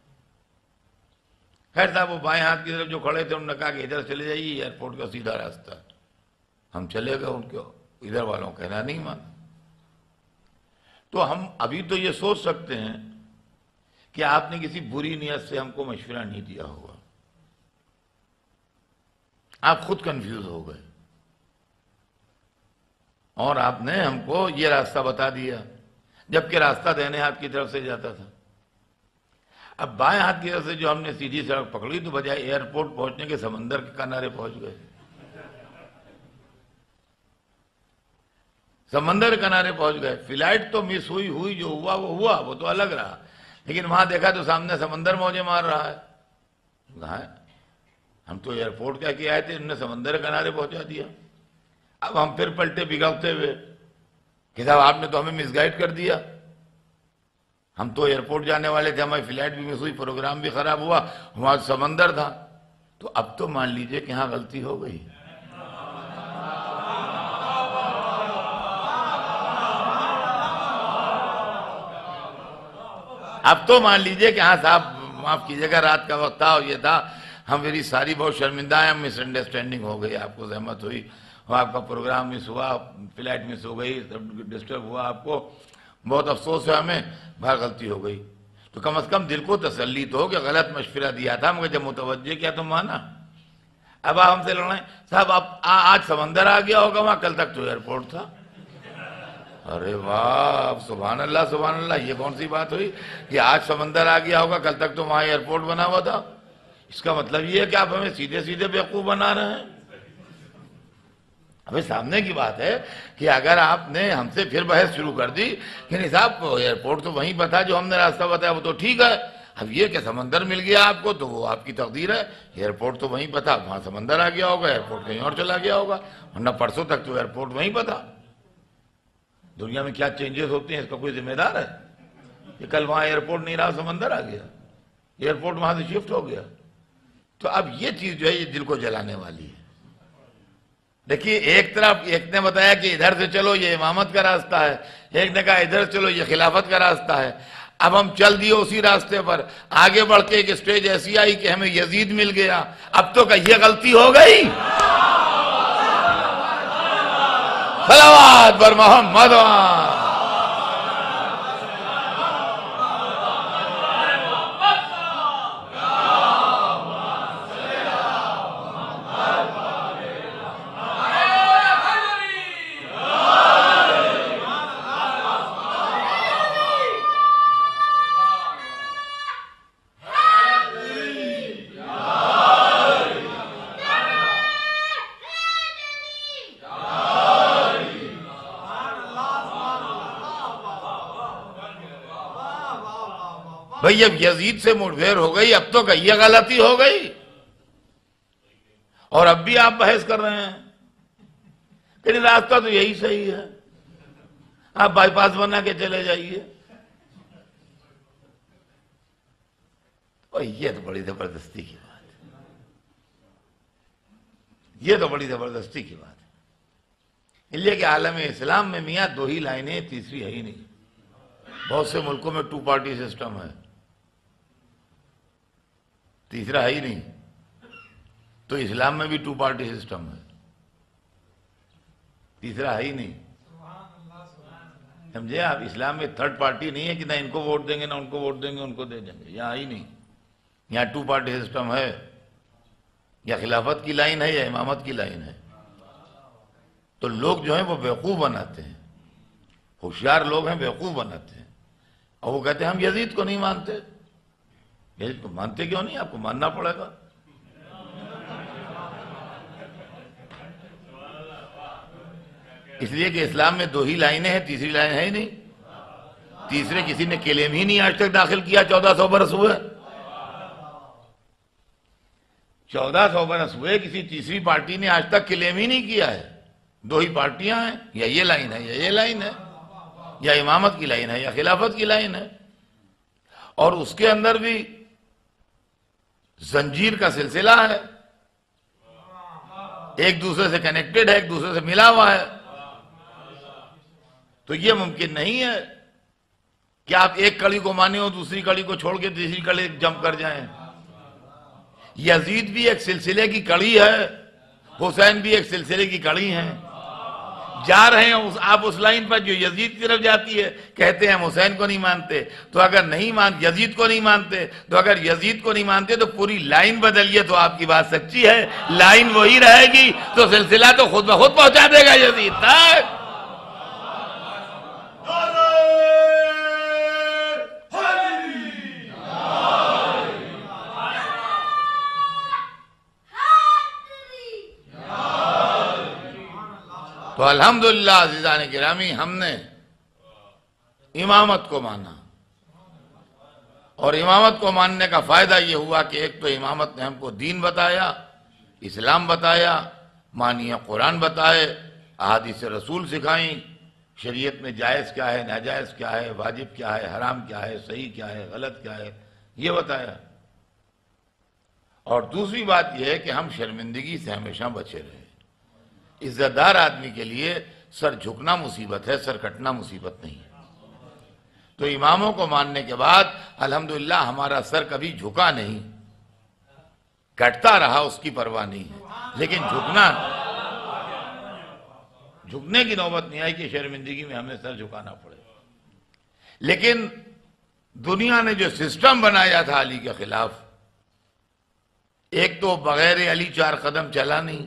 خیر صاحب وہ بائیں ہاتھ کی طرف جو کھڑے تھے انہوں نے کہا کہ ادھر چلے جائیے، ایئرپورٹ کا سیدھا راستہ۔ ہم چلے گئے، ان کو ادھر والوں کہنا نہیں مانا۔ تو ہم ابھی تو یہ سوچ سکتے ہیں کہ آپ نے کسی بری نیت سے ہم کو مشورہ نہیں دیا ہوگا، آپ خود کنفیوز ہو گئے اور آپ نے ہم کو یہ راستہ بتا دیا، جبکہ راستہ دائیں ہاتھ کی طرف سے جاتا تھا۔ اب بائیں ہاتھ کی طرف سے جو ہم نے سیدھی سڑک پکڑی تو بجائے ایئرپورٹ پہنچنے کے سمندر کے کنارے پہنچ گئے۔ سمندر کنارے پہنچ گئے۔ فلائٹ تو مس ہوئی، جو ہوا وہ ہوا، وہ تو الگ رہا، لیکن وہاں دیکھا تو سامنے سمندر موجے مار رہا ہے۔ کہاں ہے؟ ہم تو ایئرپورٹ کیا آئے تھے، انہوں نے سمندر کنارے پہنچا دیا۔ اب ہم پھر پلٹے بگڑتے ہوئے کہ صاحب آپ نے تو ہمیں مس گائیڈ کر دیا، ہم تو ایئرپورٹ جانے والے تھے، ہماری فلائٹ بھی مس ہوئی، پروگرام بھی خراب ہوا، وہاں سمندر تھا۔ تو اب تو مان لیجئے کہ ہاں غلطی ہو گئی۔ اب تو مان لیجئے کہ ہاں صاحب معاف کیجئے گا، رات کا وقت تھا اور یہ تھا، ہم میری ساری بہت شرمندہ ہیں، مس انڈرسٹینڈنگ ہو گئی، آپ کو زحمت ہوئی، اور آپ کا پروگرام مس ہوا، فلائٹ مس ہو گئی، ڈسٹرب ہوا، آپ کو بہت افسوس ہے، ہمیں بہت غلطی ہو گئی۔ تو کم از کم دل کو تسلی تو ہو کہ غلط مشورہ دیا تھا، مگر جب متوجہ کیا تو مانا۔ اب آپ ہم سے لڑ رہے ہیں صاحب آپ آج سمندر آ گیا ہوگا وہاں، کل تک تو ایئرپورٹ تھا۔ ارے واہ، سبحان اللہ سبحان اللہ، یہ کون سی بات ہوئی کہ آج سمندر آ گیا ہوگا، کل تک تو وہاں ایئرپورٹ بنا ہوا تھا؟ اس کا مطلب یہ ہے کہ آپ ہمیں سیدھے سیدھے بیوقوف بنا رہے ہیں۔ ہمیں سامنے کی بات ہے کہ اگر آپ نے ہم سے پھر بحث شروع کر دی کہ نہیں صاحب ایئرپورٹ تو وہیں پہ تھا، جو ہم نے راستہ بتایا وہ تو ٹھیک ہے، اب یہ کہ سمندر مل گیا آپ کو تو وہ آپ کی تقدیر ہے، ایئرپورٹ تو وہیں پتہ، وہاں سمندر آ گیا ہوگا، ایئرپورٹ کہیں اور چلا گیا ہوگا، ورنہ پرسوں تک تو ایئرپورٹ وہیں پتہ۔ دنیا میں کیا چینجز ہوتے ہیں اس کا کوئی ذمہ دار ہے کہ کل وہاں ایئرپورٹ نہیں رہا، سمندر آ گیا، ایئرپورٹ وہاں سے شفٹ ہو گیا؟ تو اب یہ چیز جو ہے یہ دل کو جلانے والی ہے۔ دیکھیے ایک طرف ایک نے بتایا کہ ادھر سے چلو یہ امامت کا راستہ ہے، ایک نے کہا ادھر سے چلو یہ خلافت کا راستہ ہے۔ اب ہم چل دیے اسی راستے پر، آگے بڑھ کے ایک اسٹیج ایسی آئی کہ ہمیں یزید مل گیا، اب تو کہ یہ غلطی ہو گئی۔ صلوات بر محمد وآل۔ بھئی اب یزید سے مٹبھیڑ ہو گئی، اب تو کہ یہ غلطی ہو گئی، اور اب بھی آپ بحث کر رہے ہیں کہ راستہ تو یہی صحیح ہے، آپ بائی پاس بنا کے چلے جائیے۔ اور یہ تو بڑی زبردستی کی بات ہے، یہ تو بڑی زبردستی کی بات ہے۔ اس لیے کہ عالم اسلام میں میاں دو ہی لائنیں، تیسری ہے ہی نہیں۔ بہت سے ملکوں میں 2 پارٹی سسٹم ہے، تیسرا ہے ہی نہیں۔ تو اسلام میں بھی 2 پارٹی سسٹم ہے، تیسرا ہے ہی نہیں۔ سمجھے آپ؟ اسلام میں 3rd پارٹی نہیں ہے کہ نہ ان کو ووٹ دیں گے نہ ان کو ووٹ دیں گے، ان کو دے دیں گے، یہاں ہی نہیں۔ یہاں 2 پارٹی سسٹم ہے، یا خلافت کی لائن ہے یا امامت کی لائن ہے۔ تو لوگ جو ہیں وہ بیوقوف بناتے ہیں، ہوشیار لوگ ہیں بیوقوف بناتے ہیں، اور وہ کہتے ہیں ہم یزید کو نہیں مانتے۔ یزید کو مانتے کیوں نہیں؟ آپ کو ماننا پڑے گا۔ اس لیے کہ اسلام میں 2 ہی لائنیں ہیں، تیسری لائن ہے ہی نہیں۔ تیسرے کسی نے کلیم ہی نہیں آج تک داخل کیا، 1400 برس ہوئے، 1400 برس ہوئے، کسی تیسری پارٹی نے آج تک کلیم ہی نہیں کیا ہے۔ 2 ہی پارٹیاں ہیں، یا یہ لائن ہے یا یہ لائن ہے، یا امامت کی لائن ہے یا خلافت کی لائن ہے۔ اور اس کے اندر بھی زنجیر کا سلسلہ ہے، ایک دوسرے سے کنیکٹڈ ہے، ایک دوسرے سے ملا ہوا ہے۔ تو یہ ممکن نہیں ہے کہ آپ ایک کڑی کو مانے ہو، دوسری کڑی کو چھوڑ کے تیسری کڑی جمپ کر جائیں۔ یزید بھی ایک سلسلے کی کڑی ہے، حسین بھی ایک سلسلے کی کڑی ہیں۔ جا رہے ہیں آپ اس لائن پر جو یزید کی طرف جاتی ہے، کہتے ہیں ہم حسین کو نہیں مانتے۔ تو اگر یزید کو نہیں مانتے، تو اگر یزید کو نہیں مانتے تو پوری لائن بدلیے تو آپ کی بات سچی ہے، لائن وہی رہے گی تو سلسلہ تو خود بخود پہنچا دے گا یزید تک۔ تو الحمدللہ عزیزان گرامی، ہم نے امامت کو مانا، اور امامت کو ماننے کا فائدہ یہ ہوا کہ ایک تو امامت نے ہم کو دین بتایا، اسلام بتایا، معنی قرآن بتائے، احادیث رسول سکھائیں، شریعت میں جائز کیا ہے، ناجائز کیا ہے، واجب کیا ہے، حرام کیا ہے، صحیح کیا ہے، غلط کیا ہے، یہ بتایا۔ اور دوسری بات یہ ہے کہ ہم شرمندگی سے ہمیشہ بچے رہے۔ عزتدار آدمی کے لیے سر جھکنا مصیبت ہے، سر کٹنا مصیبت نہیں ہے۔ تو اماموں کو ماننے کے بعد الحمدللہ ہمارا سر کبھی جھکا نہیں، کٹتا رہا، اس کی پرواہ نہیں ہے، لیکن جھکنے کی نوبت نہیں آئی کہ شرمندگی میں ہمیں سر جھکانا پڑے۔ لیکن دنیا نے جو سسٹم بنایا تھا علی کے خلاف، ایک تو بغیر علی 4 قدم چلا نہیں،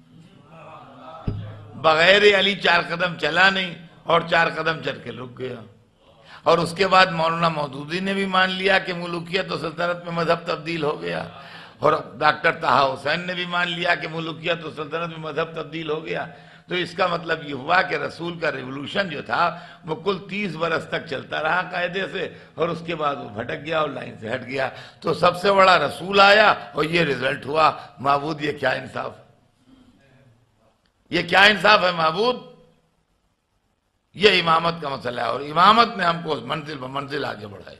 بغیر علی 4 قدم چلا نہیں، اور 4 قدم چل کے رک گیا۔ اور اس کے بعد مولانا مودودی نے بھی مان لیا کہ ملوکیت و سلطنت میں مذہب تبدیل ہو گیا، اور ڈاکٹر طہ حسین نے بھی مان لیا کہ ملوکیت و سلطنت میں مذہب تبدیل ہو گیا۔ تو اس کا مطلب یہ ہوا کہ رسول کا ریولوشن جو تھا وہ کل 30 برس تک چلتا رہا قاعدے سے، اور اس کے بعد وہ بھٹک گیا اور لائن سے ہٹ گیا۔ تو سب سے بڑا رسول آیا اور یہ رزلٹ ہوا۔ معبود یہ کیا انصاف، یہ کیا انصاف ہے معبود؟ یہ امامت کا مسئلہ ہے، اور امامت نے ہم کو منزل بمنزل آگے بڑھایا۔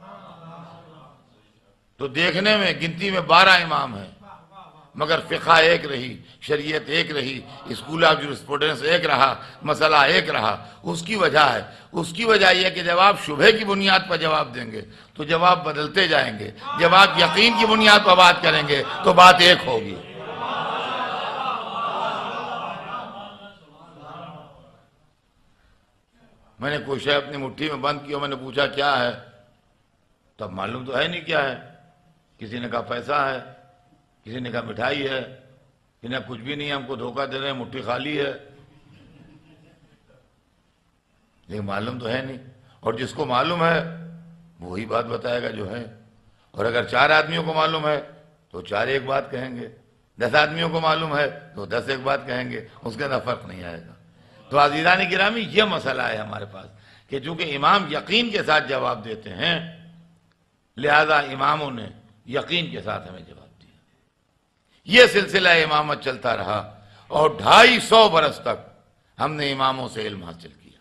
تو دیکھنے میں گنتی میں 12 امام ہیں، مگر فقہ ایک رہی، شریعت ایک رہی، اسکول آف جورسپروڈنس ایک رہا، مسئلہ ایک رہا۔ اس کی وجہ ہے، اس کی وجہ یہ کہ جب آپ شبہ کی بنیاد پر جواب دیں گے تو جواب بدلتے جائیں گے، جب آپ یقین کی بنیاد پر بات کریں گے تو بات ایک ہوگی۔ میں نے کوئی شے اپنی مٹھی میں بند کی اور میں نے پوچھا کیا ہے، تب معلوم تو ہے نہیں کیا ہے۔ کسی نے کہا پیسہ ہے، کسی نے کہا مٹھائی ہے، کسی نے کچھ بھی نہیں، ہم کو دھوکہ دے رہے ہیں، مٹھی خالی ہے، لیکن معلوم تو ہے نہیں۔ اور جس کو معلوم ہے وہی بات بتائے گا جو ہے، اور اگر 4 آدمیوں کو معلوم ہے تو 4 ایک بات کہیں گے، 10 آدمیوں کو معلوم ہے تو 10 ایک بات کہیں گے، اس کے اندر فرق نہیں آئے گا۔ تو عزیزان گرامی یہ مسئلہ ہے ہمارے پاس کہ چونکہ امام یقین کے ساتھ جواب دیتے ہیں، لہذا اماموں نے یقین کے ساتھ ہمیں جواب دیا۔ یہ سلسلہ امامت چلتا رہا اور 250 برس تک ہم نے اماموں سے علم حاصل کیا۔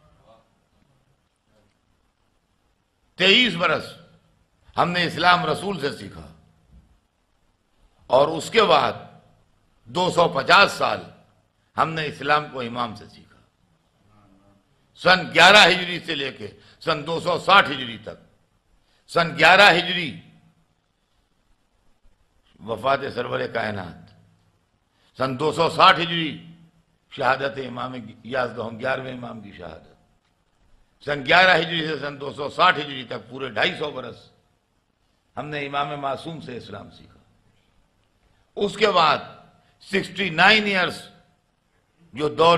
23 برس ہم نے اسلام رسول سے سیکھا، اور اس کے بعد 250 سال ہم نے اسلام کو امام سے سیکھا۔ سن 11 ہجری سے لے کے سن 260 ہجری تک، سن 11 ہجری وفات سرور کائنات، سن 260 ہجری شہادت امام یازدہم 11ویں امام کی شہادت، سن 11 ہجری سے سن 260 ہجری تک پورے 250 برس ہم نے امام معصوم سے اسلام سیکھا۔ اس کے بعد 69 ایئرس جو دور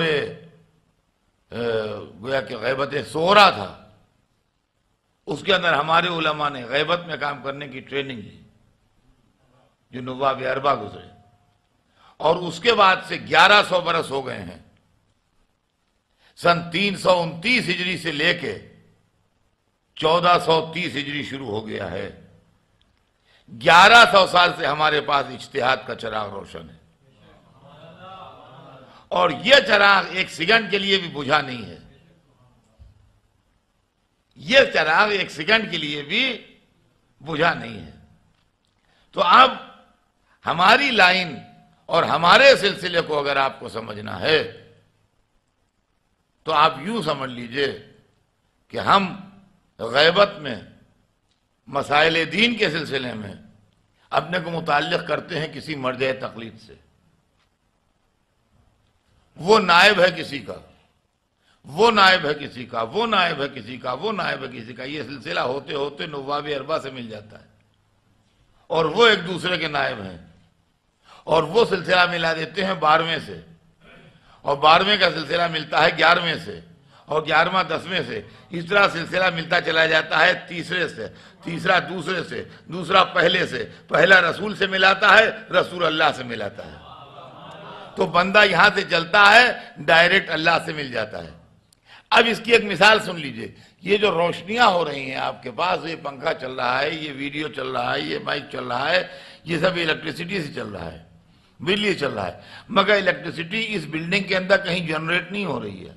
گویا کہ غیبت صغریٰ تھا، اس کے اندر ہمارے علماء نے غیبت میں کام کرنے کی ٹریننگ لی، جو نواب اربع گزرے، اور اس کے بعد سے 1100 برس ہو گئے ہیں۔ سن 329 ہجری سے لے کے 1430 ہجری شروع ہو گیا ہے۔ 1100 سال سے ہمارے پاس اجتہاد کا چراغ روشن ہے، اور یہ چراغ ایک سیکنڈ کے لیے بھی بجھا نہیں ہے، یہ چراغ ایک سیکنڈ کے لیے بھی بجھا نہیں ہے۔ تو اب ہماری لائن اور ہمارے سلسلے کو اگر آپ کو سمجھنا ہے تو آپ یوں سمجھ لیجئے کہ ہم غیبت میں مسائل دین کے سلسلے میں اپنے کو متعلق کرتے ہیں کسی مرجع تقلید سے۔ وہ نائب ہے کسی کا، وہ نائب ہے کسی کا، وہ نائب ہے کسی کا، وہ نائب ہے کسی کا، یہ سلسلہ ہوتے ہوتے نواب اربع سے مل جاتا ہے، اور وہ ایک دوسرے کے نائب ہیں، اور وہ سلسلہ ملا دیتے ہیں 12ویں سے، اور 12ویں کا سلسلہ ملتا ہے 11ویں سے، اور 11واں 10ویں سے، اس طرح سلسلہ ملتا چلا جاتا ہے تیسرے سے، تیسرا دوسرے سے، دوسرا پہلے سے، پہلا رسول سے ملاتا ہے، رسول اللہ سے ملاتا ہے، تو بندہ یہاں سے چلتا ہے ڈائریکٹ اللہ سے مل جاتا ہے۔ اب اس کی ایک مثال سن لیجئے، یہ جو روشنیاں ہو رہی ہیں آپ کے پاس، یہ پنکھا چل رہا ہے، یہ ویڈیو چل رہا ہے، یہ مائک چل رہا ہے، یہ سب الیکٹریسٹی سے چل رہا ہے، بجلی چل رہا ہے، مگر الیکٹریسٹی اس بلڈنگ کے اندر کہیں جنریٹ نہیں ہو رہی ہے،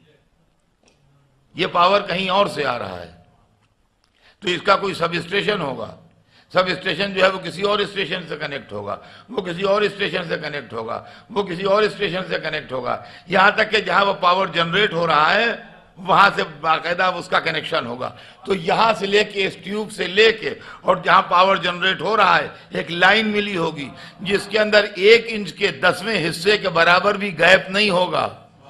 یہ پاور کہیں اور سے آ رہا ہے، تو اس کا کوئی سب اسٹیشن ہوگا، سب اسٹیشن جو ہے وہ کسی اور اسٹیشن سے کنیکٹ ہوگا، وہ کسی اور اسٹیشن سے کنیکٹ ہوگا، وہ کسی اور اسٹیشن سے کنیکٹ ہوگا، یہاں تک کہ جہاں وہ پاور جنریٹ ہو رہا ہے وہاں سے باقاعدہ اس کا کنیکشن ہوگا۔ تو یہاں سے لے کے اس ٹیوب سے لے کے اور جہاں پاور جنریٹ ہو رہا ہے ایک لائن ملی ہوگی جس کے اندر 1 انچ کے 10ویں حصے کے برابر بھی گیپ نہیں ہوگا،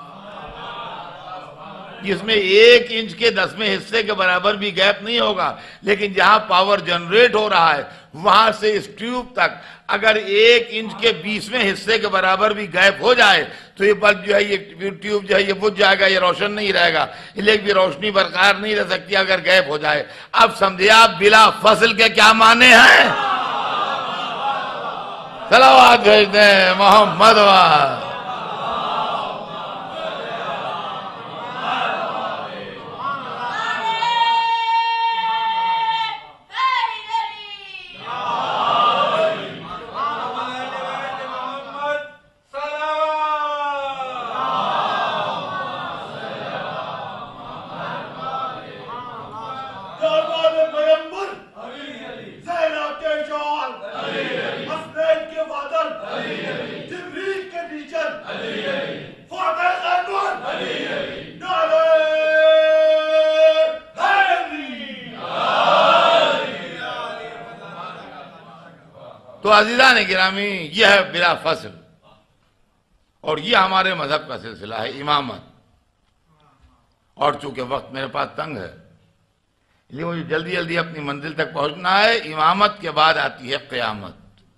جس میں 1 انچ کے 10ویں حصے کے برابر بھی گیپ نہیں ہوگا، لیکن جہاں پاور جنریٹ ہو رہا ہے وہاں سے اس ٹیوب تک اگر 1 انچ کے 20ویں حصے کے برابر بھی گیپ ہو جائے تو یہ بلب جو ہے، یہ ٹیوب جو ہے یہ بجھ جائے گا، یہ روشن نہیں رہے گا، لیکن بھی روشنی برقرار نہیں رہ سکتی اگر گیپ ہو جائے۔ اب سمجھے آپ بلا فصل کے کیا معنی ہیں؟ صلوات بھیج دیں محمد وال تو عزیزان گرامی یہ ہے بلا فصل، اور یہ ہمارے مذہب کا سلسلہ ہے امامت۔ اور چونکہ وقت میرے پاس تنگ ہے، لیکن مجھے جلدی جلدی اپنی منزل تک پہنچنا ہے۔ امامت کے بعد آتی ہے قیامت۔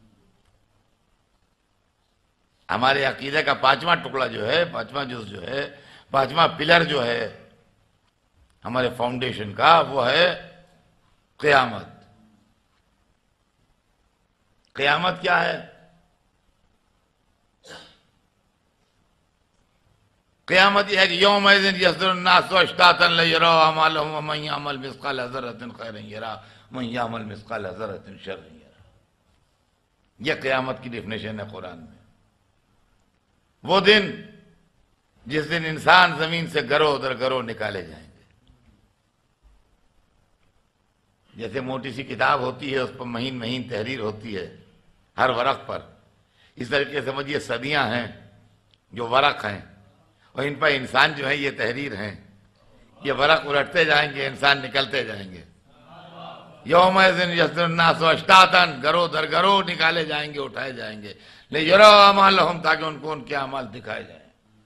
ہمارے عقیدے کا پانچواں ٹکڑا جو ہے، پانچواں جز جو ہے، پانچواں پلر جو ہے ہمارے فاؤنڈیشن کا، وہ ہے قیامت۔ قیامت کیا ہے؟ قیامت یہ ہے کہ یومئذ یصدر الناس اشتاتا لیروا اعمالهم ومن یعمل مثقال ذرة خیرا یرہ ومن یعمل مثقال ذرة شرا یرہ۔ یہ قیامت کی ڈیفینیشن ہے قرآن میں۔ وہ دن جس دن انسان زمین سے گروہ در گروہ نکالے جائیں گے۔ جیسے موٹی سی کتاب ہوتی ہے، اس پر مہین مہین تحریر ہوتی ہے ہر ورق پر، اس طریقے سمجھیے صدیاں ہیں جو ورق ہیں، اور ان پر انسان جو ہے یہ تحریر ہیں۔ یہ ورق الٹتے جائیں گے، انسان نکلتے جائیں گے۔ یومئذ یصدر الناس اشتاتا، گروہ در گروہ نکالے جائیں گے، اٹھائے جائیں گے، لیروا اعمالهم، تاکہ ان کو ان کے اعمال دکھائے جائیں۔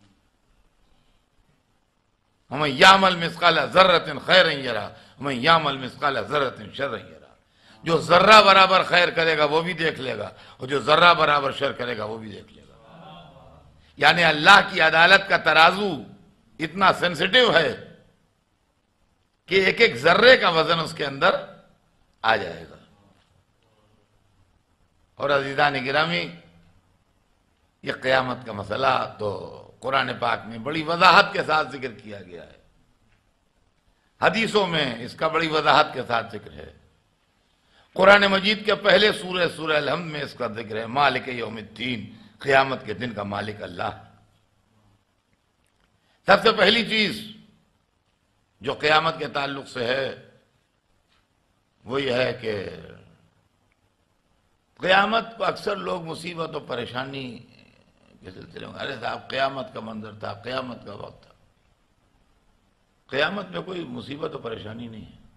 ومن یعمل مثقال ذرة خیرا یرہ ومن یعمل مثقال ذرة شرا یرہ۔ جو ذرہ برابر خیر کرے گا وہ بھی دیکھ لے گا، اور جو ذرہ برابر شر کرے گا وہ بھی دیکھ لے گا۔ یعنی اللہ کی عدالت کا ترازو اتنا سینسٹیو ہے کہ ایک ایک ذرے کا وزن اس کے اندر آ جائے گا۔ اور عزیزان گرامی، یہ قیامت کا مسئلہ تو قرآن پاک میں بڑی وضاحت کے ساتھ ذکر کیا گیا ہے، حدیثوں میں اس کا بڑی وضاحت کے ساتھ ذکر ہے۔ قرآن مجید کے پہلے سورہ الحمد میں اس کا ذکر ہے، مالک یوم الدین، قیامت کے دن کا مالک اللہ۔ سب سے پہلی چیز جو قیامت کے تعلق سے ہے وہ یہ ہے کہ قیامت کو اکثر لوگ مصیبت و پریشانی کے سلسلے میں، ارے صاحب قیامت کا منظر تھا، قیامت کا وقت تھا۔ قیامت میں کوئی مصیبت و پریشانی نہیں ہے،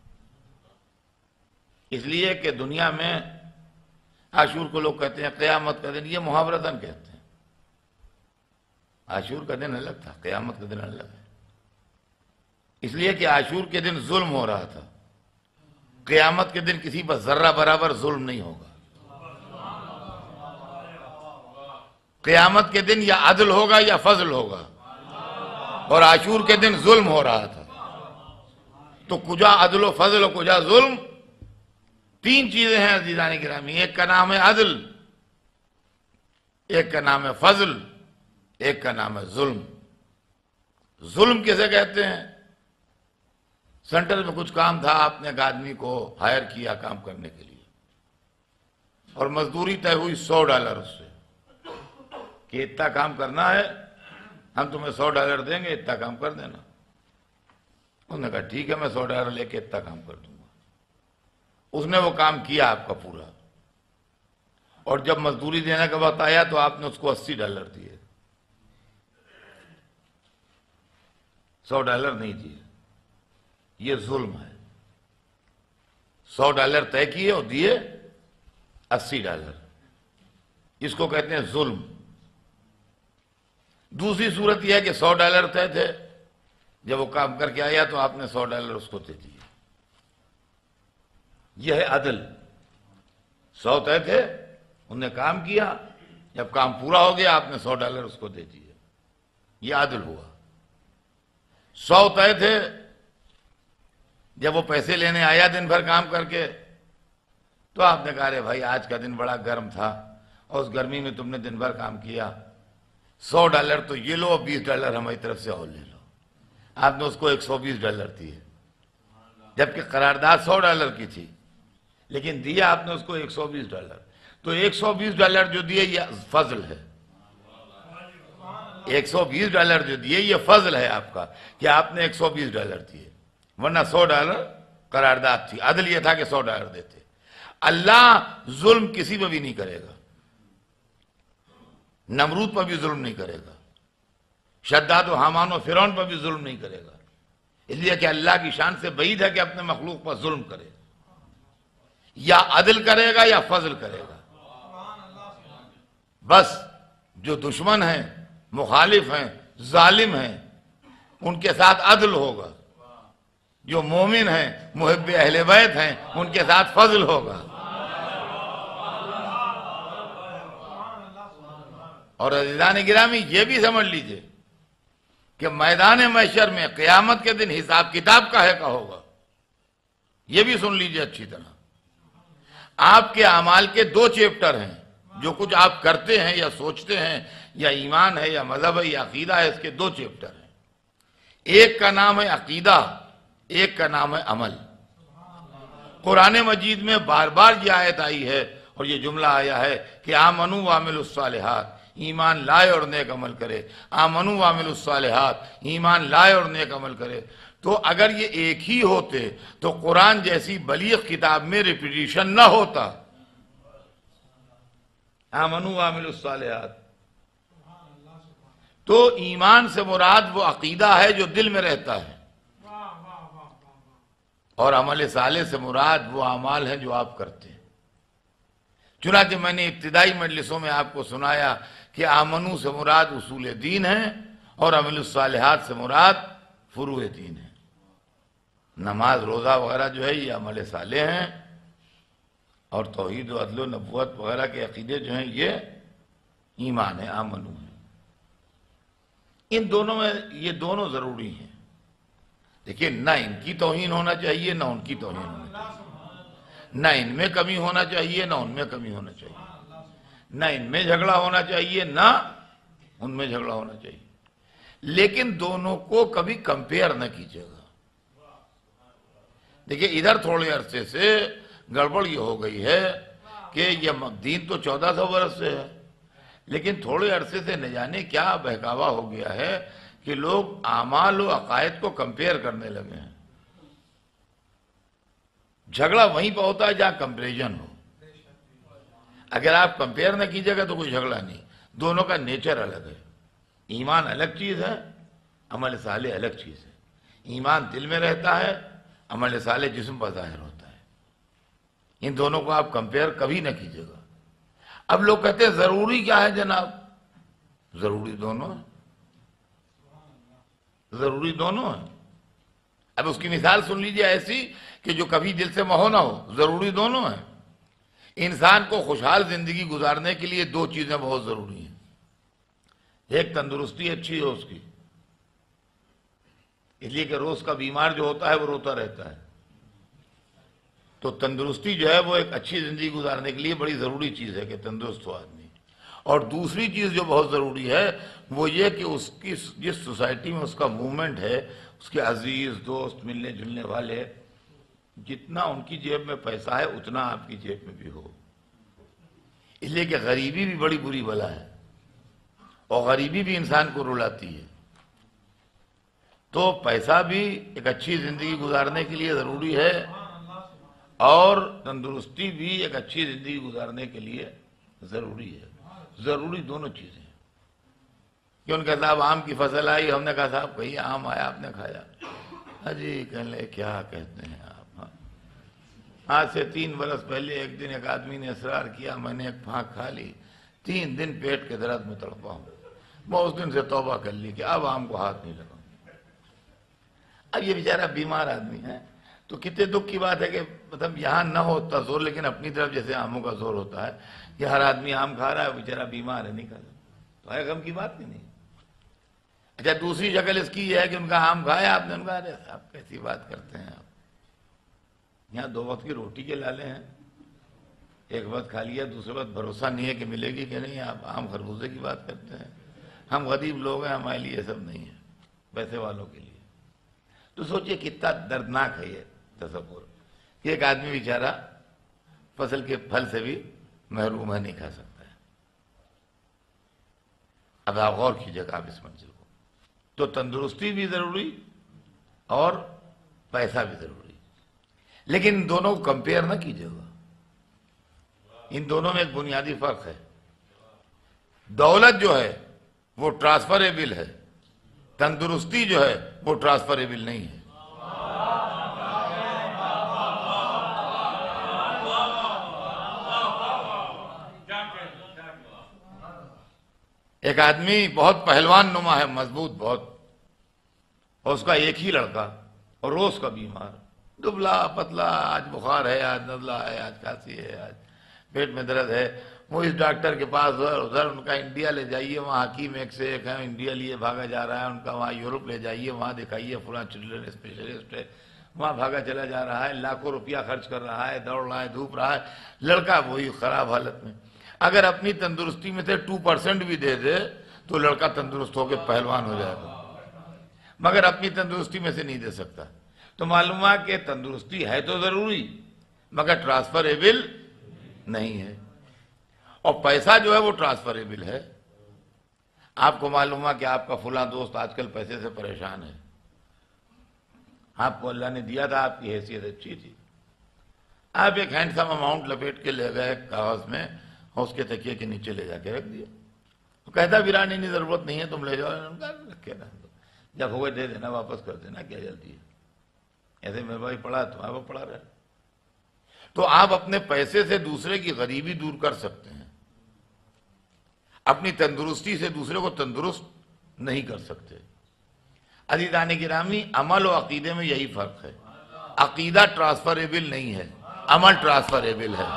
اس لیے کہ دنیا میں عاشور کو لوگ کہتے ہیں قیامت کا دن، یہ محاورتاً کہتے ہیں۔ عاشور کا دن الگ تھا، قیامت کا دن الگ ہے، اس لیے کہ عاشور کے دن ظلم ہو رہا تھا، قیامت کے دن کسی پر ذرہ برابر ظلم نہیں ہوگا۔ قیامت کے دن یا عدل ہوگا یا فضل ہوگا، اور عاشور کے دن ظلم ہو رہا تھا، تو کجا عدل و فضل و کجا ظلم؟ تین چیزیں ہیں عزیزان گرامی، ایک کا نام ہے عدل، ایک کا نام ہے فضل، ایک کا نام ہے ظلم۔ ظلم کسے کہتے ہیں؟ سینٹر میں کچھ کام تھا، آپ نے ایک آدمی کو ہائر کیا کام کرنے کے لیے، اور مزدوری طے ہوئی $100 اس سے کہ اتنا کام کرنا ہے، ہم تمہیں $100 دیں گے، اتنا کام کر دینا۔ انہوں نے کہا ٹھیک ہے، میں $100 لے کے اتنا کام کر دوں گا۔ اس نے وہ کام کیا آپ کا پورا، اور جب مزدوری دینے کا وقت آیا تو آپ نے اس کو $80 دیے، $100 نہیں دیے۔ یہ ظلم ہے۔ $100 طے کیے اور دیے $80، اس کو کہتے ہیں ظلم۔ دوسری صورت یہ ہے کہ $100 طے تھے، جب وہ کام کر کے آیا تو آپ نے $100 اس کو دے دیے، یہ ہے عدل۔ 100 طے تھے، انہوں نے کام کیا، جب کام پورا ہو گیا آپ نے $100 اس کو دے دیے، یہ عدل ہوا۔ 100 طے تھے، جب وہ پیسے لینے آیا دن بھر کام کر کے تو آپ نے کہا ارے بھائی آج کا دن بڑا گرم تھا اور اس گرمی میں تم نے دن بھر کام کیا، $100 تو یہ لو، $20 ہماری طرف سے اور لے لو۔ آپ نے اس کو $120 دیے، جبکہ قرارداد $100 کی تھی، لیکن دیا آپ نے اس کو $120۔ تو $120 جو دیے یہ فضل ہے، $120 جو دیے یہ فضل ہے آپ کا کہ آپ نے $120 دیے، ورنہ $100 قرارداد تھی۔ عدل یہ تھا کہ $100 دیتے۔ اللہ ظلم کسی پہ بھی نہیں کرے گا، نمرود پر بھی ظلم نہیں کرے گا، شداد و حامان و فرعون پر بھی ظلم نہیں کرے گا، اس لیے کہ اللہ کی شان سے بعید ہے کہ اپنے مخلوق پر ظلم کرے۔ یا عدل کرے گا یا فضل کرے گا۔ بس جو دشمن ہیں، مخالف ہیں، ظالم ہیں، ان کے ساتھ عدل ہوگا. جو مومن ہیں، محب اہل بیت ہیں، ان کے ساتھ فضل ہوگا. اور عزیزان گرامی یہ بھی سمجھ لیجئے کہ میدان محشر میں قیامت کے دن حساب کتاب کا ہوگا. یہ بھی سن لیجئے اچھی طرح. آپ کے اعمال کے 2 چیپٹر ہیں. جو کچھ آپ کرتے ہیں یا سوچتے ہیں یا ایمان ہے یا مذہب ہے یا عقیدہ ہے، اس کے 2 چیپٹر ہیں. ایک کا نام ہے عقیدہ، ایک کا نام ہے عمل. قرآن مجید میں بار بار یہ آیت آئی ہے اور یہ جملہ آیا ہے کہ آمنوا وعملوا الصالحات، ایمان لائے اور نیک عمل کرے. آمنوا وعملوا الصالحات، ایمان لائے اور نیک عمل کرے. تو اگر یہ ایک ہی ہوتے تو قرآن جیسی بلیغ کتاب میں ریپیٹیشن نہ ہوتا. آمنوا وعملوا الصالحات. تو ایمان سے مراد وہ عقیدہ ہے جو دل میں رہتا ہے، اور عمل صالح سے مراد وہ اعمال ہیں جو آپ کرتے ہیں. چنانچہ میں نے ابتدائی مجلسوں میں آپ کو سنایا کہ آمنو سے مراد اصول دین ہے اور عمل الصالحات سے مراد فروع دین ہے. نماز، روزہ وغیرہ جو ہے یہ عمل صالح ہیں، اور توحید و عدل و نبوت وغیرہ کے عقیدے جو ہیں یہ ایمان ہے، آمنو ہے. ان دونوں میں یہ دونوں ضروری ہیں. دیکھیے، نہ ان کی توہین ہونا چاہیے نہ ان کی توہین ہونا چاہیے. نہ ان میں کمی ہونا چاہیے نہ ان میں کمی ہونا چاہیے. نہ ان میں جھگڑا ہونا چاہیے نہ ان میں جھگڑا ہونا چاہیے. لیکن دونوں کو کبھی کمپیئر نہ کیجیے گا. دیکھیے، ادھر تھوڑے عرصے سے گڑبڑ یہ ہو گئی ہے کہ یہ دین تو 1400 برس سے ہے، لیکن تھوڑے عرصے سے نہ جانے کیا بہکاوا ہو گیا ہے کہ لوگ اعمال و عقائد کو کمپیئر کرنے لگے ہیں. جھگڑا وہیں پہ ہوتا ہے جہاں کمپیریزن ہو. اگر آپ کمپیئر نہ کیجیے گا تو کوئی جھگڑا نہیں. دونوں کا نیچر الگ ہے. ایمان الگ چیز ہے، عمل صالح الگ چیز ہے. ایمان دل میں رہتا ہے، عمل صالح جسم پر ظاہر ہوتا ہے. ان دونوں کو آپ کمپیئر کبھی نہ کیجیے گا. اب لوگ کہتے ہیں ضروری کیا ہے جناب؟ ضروری دونوں ہے، ضروری دونوں ہے. اب اس کی مثال سن لیجیے ایسی کہ جو کبھی دل سے محو نہ ہو. ضروری دونوں ہیں. انسان کو خوشحال زندگی گزارنے کے لیے 2 چیزیں بہت ضروری ہیں. ایک تندرستی اچھی ہو اس کی، اس لیے کہ روز کا بیمار جو ہوتا ہے وہ روتا رہتا ہے. تو تندرستی جو ہے وہ ایک اچھی زندگی گزارنے کے لیے بڑی ضروری چیز ہے کہ تندرست ہو آدمی. اور دوسری چیز جو بہت ضروری ہے وہ یہ کہ اس کی جس سوسائٹی میں اس کا موومنٹ ہے، اس کے عزیز دوست ملنے جلنے والے، جتنا ان کی جیب میں پیسہ ہے اتنا آپ کی جیب میں بھی ہو. اس لیے کہ غریبی بھی بڑی بری بلا ہے، اور غریبی بھی انسان کو رلاتی ہے. تو پیسہ بھی ایک اچھی زندگی گزارنے کے لیے ضروری ہے، اور تندرستی بھی ایک اچھی زندگی گزارنے کے لیے ضروری ہے. ضروری دونوں چیزیں. کہ ان کا صاحب آم کی فصل آئی، ہم نے کہا صاحب کہیں آم آیا آپ نے کھایا؟ ہاں جی، کہنے لے کیا کہتے ہیں آپ. آج سے 3 برس پہلے ایک دن ایک آدمی نے اصرار کیا، میں نے ایک پھانک کھا لی، 3 دن پیٹ کے درد میں تڑپا ہوں. میں اس دن سے توبہ کر لی کہ اب آم کو ہاتھ نہیں لگاؤں. اب یہ بیچارہ بیمار آدمی ہے تو کتنے دکھ کی بات ہے کہ مطلب یہاں نہ ہوتا زور، لیکن اپنی طرف جیسے آموں کا زور ہوتا ہے کہ ہر آدمی آم کھا رہا ہے، بیچارہ بیمار ہے نہیں کھا رہا. تو ہے غم کی بات نہیں. اچھا، دوسری شکل اس کی یہ ہے کہ ان کا آم کھایا آپ نے، ان کا ارے صاحب کیسی بات کرتے ہیں آپ، یہاں 2 وقت کی روٹی کے لالے ہیں، ایک وقت کھا لیا، دوسرے وقت بھروسہ نہیں ہے کہ ملے گی کہ نہیں. آپ آم خربوزے کی بات کرتے ہیں. ہم غریب لوگ ہیں، ہمارے لیے یہ سب نہیں ہے، پیسے والوں کے لیے. تو سوچئے کتنا دردناک ہے یہ تصور کہ ایک آدمی بیچارہ فصل کے پھل سے بھی محروم ہے، نہیں کھا سکتا ہے. اب آپ غور کیجیے گا آپ اس منظر کو. تو تندرستی بھی ضروری اور پیسہ بھی ضروری، لیکن ان دونوں کو کمپیئر نہ کیجیے گا. ان دونوں میں ایک بنیادی فرق ہے. دولت جو ہے وہ ٹرانسفریبل ہے، تندرستی جو ہے وہ ٹرانسفریبل نہیں ہے. ایک آدمی بہت پہلوان نما ہے، مضبوط بہت، اور اس کا ایک ہی لڑکا، اور روز کا بیمار، دبلا پتلا، آج بخار ہے، آج نزلہ ہے، آج کھانسی ہے، آج پیٹ میں درد ہے۔ وہ اس ڈاکٹر کے پاس ادھر ان کا انڈیا لے جائیے، وہاں حکیم ایک سے ایک ہے، انڈیا لیے بھاگا جا رہا ہے، ان کا وہاں یورپ لے جائیے، وہاں دکھائیے، فلاں چلڈرن اسپیشلسٹ ہے، وہاں بھاگا چلا جا رہا ہے، لاکھوں روپیہ خرچ کر رہا ہے، دوڑ رہا ہے، دھوپ رہا ہے، لڑکا وہی خراب حالت میں۔ اگر اپنی تندرستی میں سے 2% بھی دے دے تو لڑکا تندرست ہو کے پہلوان ہو جائے گا، مگر اپنی تندرستی میں سے نہیں دے سکتا۔ تو معلوم ہوا کہ تندرستی ہے تو ضروری، مگر ٹرانسفریبل نہیں ہے، اور پیسہ جو ہے وہ ٹرانسفریبل ہے۔ آپ کو معلوم ہوا کہ آپ کا فلاں دوست آج کل پیسے سے پریشان ہے، آپ کو اللہ نے دیا تھا، آپ کی حیثیت اچھی تھی، آپ ایک ہینڈسم اماؤنٹ لپیٹ کے لے گئے کاغذ میں، اور اس کے تکیے کے نیچے لے جا کے رکھ دیا۔ تو کہتا ویرانی نہیں، ضرورت نہیں ہے، تم لے جاؤ، انہوں نے کہا رکھے رہنے دو، جب ہوئے دے دینا، واپس کر دینا، کیا جلدی ہے، ایسے میرے بھائی پڑھا تو آپ پڑھا رہے۔ تو آپ اپنے پیسے سے دوسرے کی غریبی دور کر سکتے ہیں، اپنی تندرستی سے دوسرے کو تندرست نہیں کر سکتے۔ عزیزان گرامی، عمل و عقیدے میں یہی فرق ہے، عقیدہ ٹرانسفریبل نہیں ہے، عمل ٹرانسفریبل ہے۔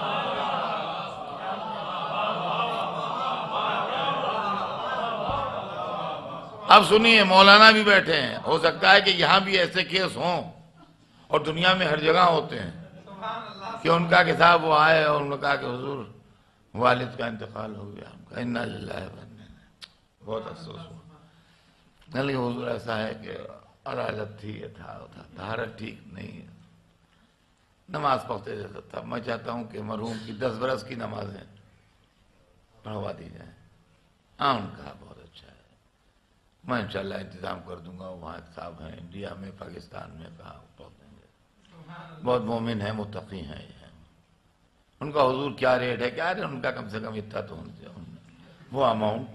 اب سنیے، مولانا بھی بیٹھے ہیں، ہو سکتا ہے کہ یہاں بھی ایسے کیس ہوں، اور دنیا میں ہر جگہ ہوتے ہیں، کہ ان کا کہ صاحب وہ آئے اور انہوں نے کہا کہ حضور والد کا انتقال ہو گیا، ہم کہا انا للہ و انا الیہ راجعون، بہت افسوس ہوا، نہیں حضور ایسا ہے کہ عدالت تھی، یہ تھا وہ تھا، طہارت ٹھیک نہیں ہے، نماز پڑھتے رہتا تھا، میں چاہتا ہوں کہ مرحوم کی 10 برس کی نمازیں پڑھوا دی جائیں۔ ہاں، ان کا بہت اچھا ہے، میں انشاءاللہ انتظام کر دوں گا، وہاں صاحب ہیں انڈیا میں، پاکستان میں، کہاں پڑھ دیں گے، بہت مومن ہیں، متقی ہیں یہ ہیں۔ ان کا حضور کیا ریٹ ہے، کیا ریٹ ان کا، کم سے کم اتنا تو وہ اماؤنٹ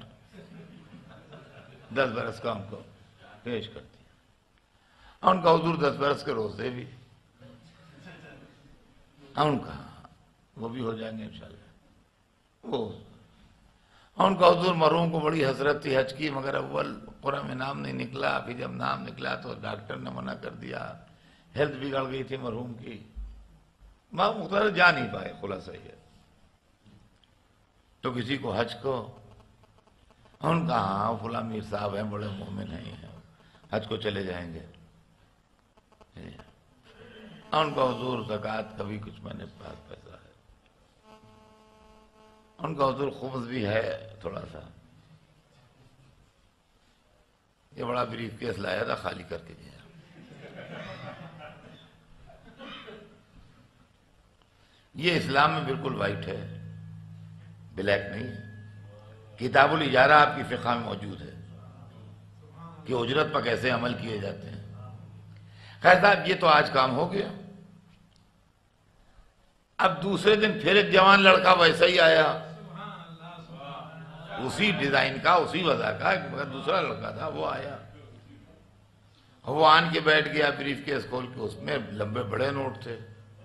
10 برس کا ہم کو پیش کر دیا، ان کا حضور 10 برس کے روزے بھی، ان کا وہ بھی ہو جائیں گے انشاءاللہ۔ وہ ان کا حضور مرحوم کو بڑی حسرت تھی حج کی، مگر اول قرآن میں نام نہیں نکلا، پھر جب نام نکلا تو ڈاکٹر نے منع کر دیا، ہیلتھ بگڑ گئی تھی مرحوم کی، ماں مختلف جا نہیں پائے، خلاصہ یہ تو کسی کو حج کو، ان کا ہاں فلاں میر صاحب ہیں، بڑے مومن ہیں، یہ ہیں، حج کو چلے جائیں گے۔ ان کا حضور زکوٰۃ کا بھی کچھ میں نے پاس پیسہ ہے، ان کا حضور خبز بھی ہے تھوڑا سا، یہ بڑا بریف کیس لایا تھا، خالی کر کے دیا۔ یہ اسلام میں بالکل وائٹ ہے، بلیک نہیں ہے۔ کتاب الاجارہ آپ کی فقہ میں موجود ہے کہ اجرت پر کیسے عمل کیے جاتے ہیں۔ خیر صاحب، یہ تو آج کام ہو گیا۔ اب دوسرے دن پھر ایک جوان لڑکا ویسا ہی آیا، اسی ڈیزائن کا، اسی وضع کا، مگر دوسرا لڑکا تھا، وہ آیا، وہ آن کے بیٹھ گیا، بریف کیس کھول کے، اس میں لمبے بڑے نوٹ تھے۔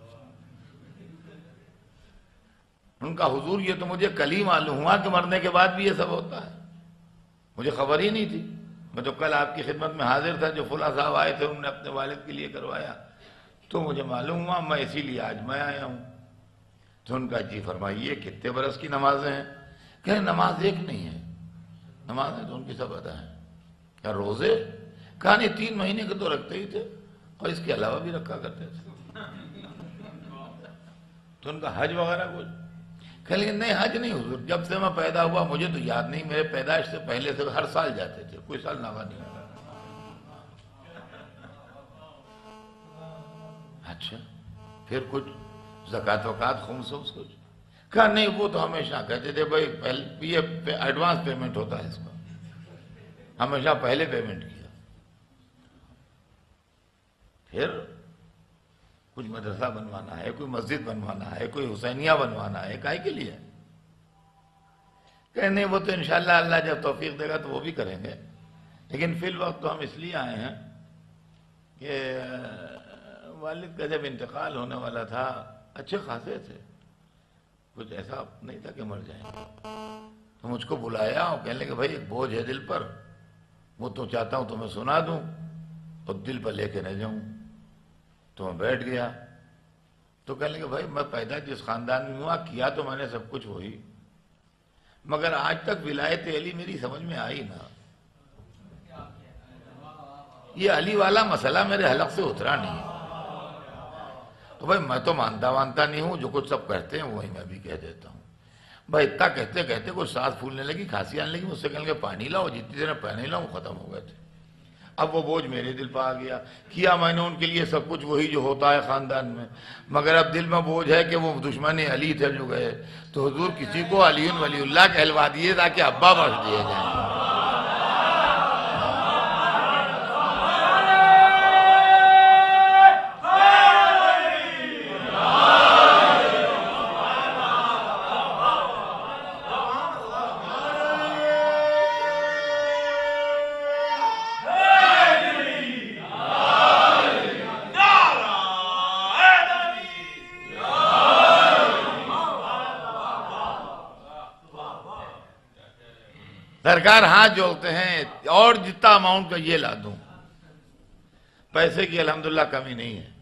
ان کا حضور یہ تو مجھے کل ہی معلوم ہوا کہ مرنے کے بعد بھی یہ سب ہوتا ہے، مجھے خبر ہی نہیں تھی، میں تو کل آپ کی خدمت میں حاضر تھا، جو فلاں صاحب آئے تھے انہوں نے اپنے والد کے لیے کروایا، تو مجھے معلوم ہوا، میں اسی لیے آج میں آیا ہوں۔ تو ان کا جی فرمائیے کتنے برس کی نمازیں ہیں؟ کہ نماز ایک نہیں ہے، نمازیں تو ان کی سب ادا ہیں۔ کیا روزے؟ کہا نہیں، 3 مہینے کے تو رکھتے ہی تھے، اور اس کے علاوہ بھی رکھا کرتے تھے۔ تو ان کا حج وغیرہ کچھ؟ کہ لیکن نہیں، حج نہیں حضور، جب سے میں پیدا ہوا مجھے تو یاد نہیں، میرے پیدائش سے پہلے سے ہر سال جاتے تھے، کوئی سال ناغا نہیں ہوا۔ اچھا، پھر کچھ زکوٰۃ وکات خمس کچھ؟ کہا نہیں، وہ تو ہمیشہ کہتے تھے بھائی یہ ایڈوانس پیمنٹ ہوتا ہے اس کا، ہمیشہ پہلے پیمنٹ کیا۔ پھر کچھ مدرسہ بنوانا ہے، کوئی مسجد بنوانا ہے، کوئی حسینیہ بنوانا ہے، کائے کے لیے؟ کہ نہیں، وہ تو انشاءاللہ اللہ جب توفیق دے گا تو وہ بھی کریں گے، لیکن فی الوقت تو ہم اس لیے آئے ہیں کہ والد کا جب انتقال ہونے والا تھا، اچھے خاصے تھے، کچھ ایسا نہیں تھا کہ مر جائیں گے، تو مجھ کو بلایا اور کہنے لگے بھائی ایک بوجھ ہے دل پر، وہ تو چاہتا ہوں تمہیں سنا دوں اور دل پر لے کے نہ جاؤں۔ تو میں بیٹھ گیا، تو کہنے لگے بھائی میں پیدا جس خاندان میں ہوا، کیا تو میں نے سب کچھ وہی، مگر آج تک ولایت علی میری سمجھ میں آئی نہ، یہ علی والا مسئلہ میرے حلق سے اترا نہیں۔ تو بھائی میں تو مانتا نہیں ہوں، جو کچھ سب کہتے ہیں وہی میں بھی کہہ دیتا ہوں۔ بھائی اتنا کہتے کہتے کچھ سانس پھولنے لگی، کھانسی آنے لگی، مجھ سے کہنے لگے پانی لاؤ، جتنی دیر پانی لاؤں ختم ہو گئے تھے۔ اب وہ بوجھ میرے دل پہ آ گیا، کیا میں نے ان کے لیے سب کچھ وہی جو ہوتا ہے خاندان میں، مگر اب دل میں بوجھ ہے کہ وہ دشمن علی تھے جو گئے، تو حضور کسی کو علی ولی اللہ کہلوا دیے تاکہ ابا بخش دیے جائیں۔ سرکار ہاتھ جوڑتے ہیں اور جتنا اماؤنٹ کا یہ لا دوں، پیسے کی الحمدللہ کمی نہیں ہے،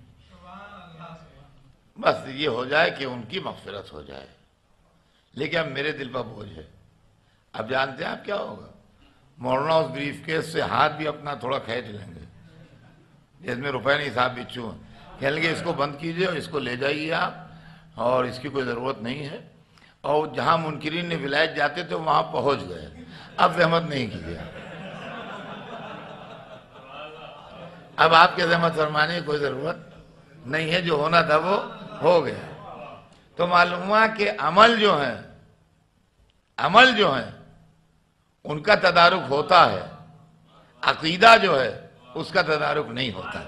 بس یہ ہو جائے کہ ان کی مغفرت ہو جائے، لیکن اب میرے دل پر بوجھ ہے۔ اب جانتے ہیں آپ کیا ہوگا؟ مولانا اس بریف کیس سے ہاتھ بھی اپنا تھوڑا کھینچ لیں گے، جس میں روپے نہیں صاحب بچوں ہیں، کہنے لگے اس کو بند کیجئے اور اس کو لے جائیے آپ، اور اس کی کوئی ضرورت نہیں ہے، اور جہاں منکرین نے ولایت جاتے تھے وہاں پہنچ گئے، اب زحمت نہیں کیجیے، اب آپ کے زحمت فرمانے کی کوئی ضرورت نہیں ہے، جو ہونا تھا وہ ہو گیا۔ تو معلوم ہوا کہ عمل جو ہیں ان کا تدارک ہوتا ہے، عقیدہ جو ہے اس کا تدارک نہیں ہوتا۔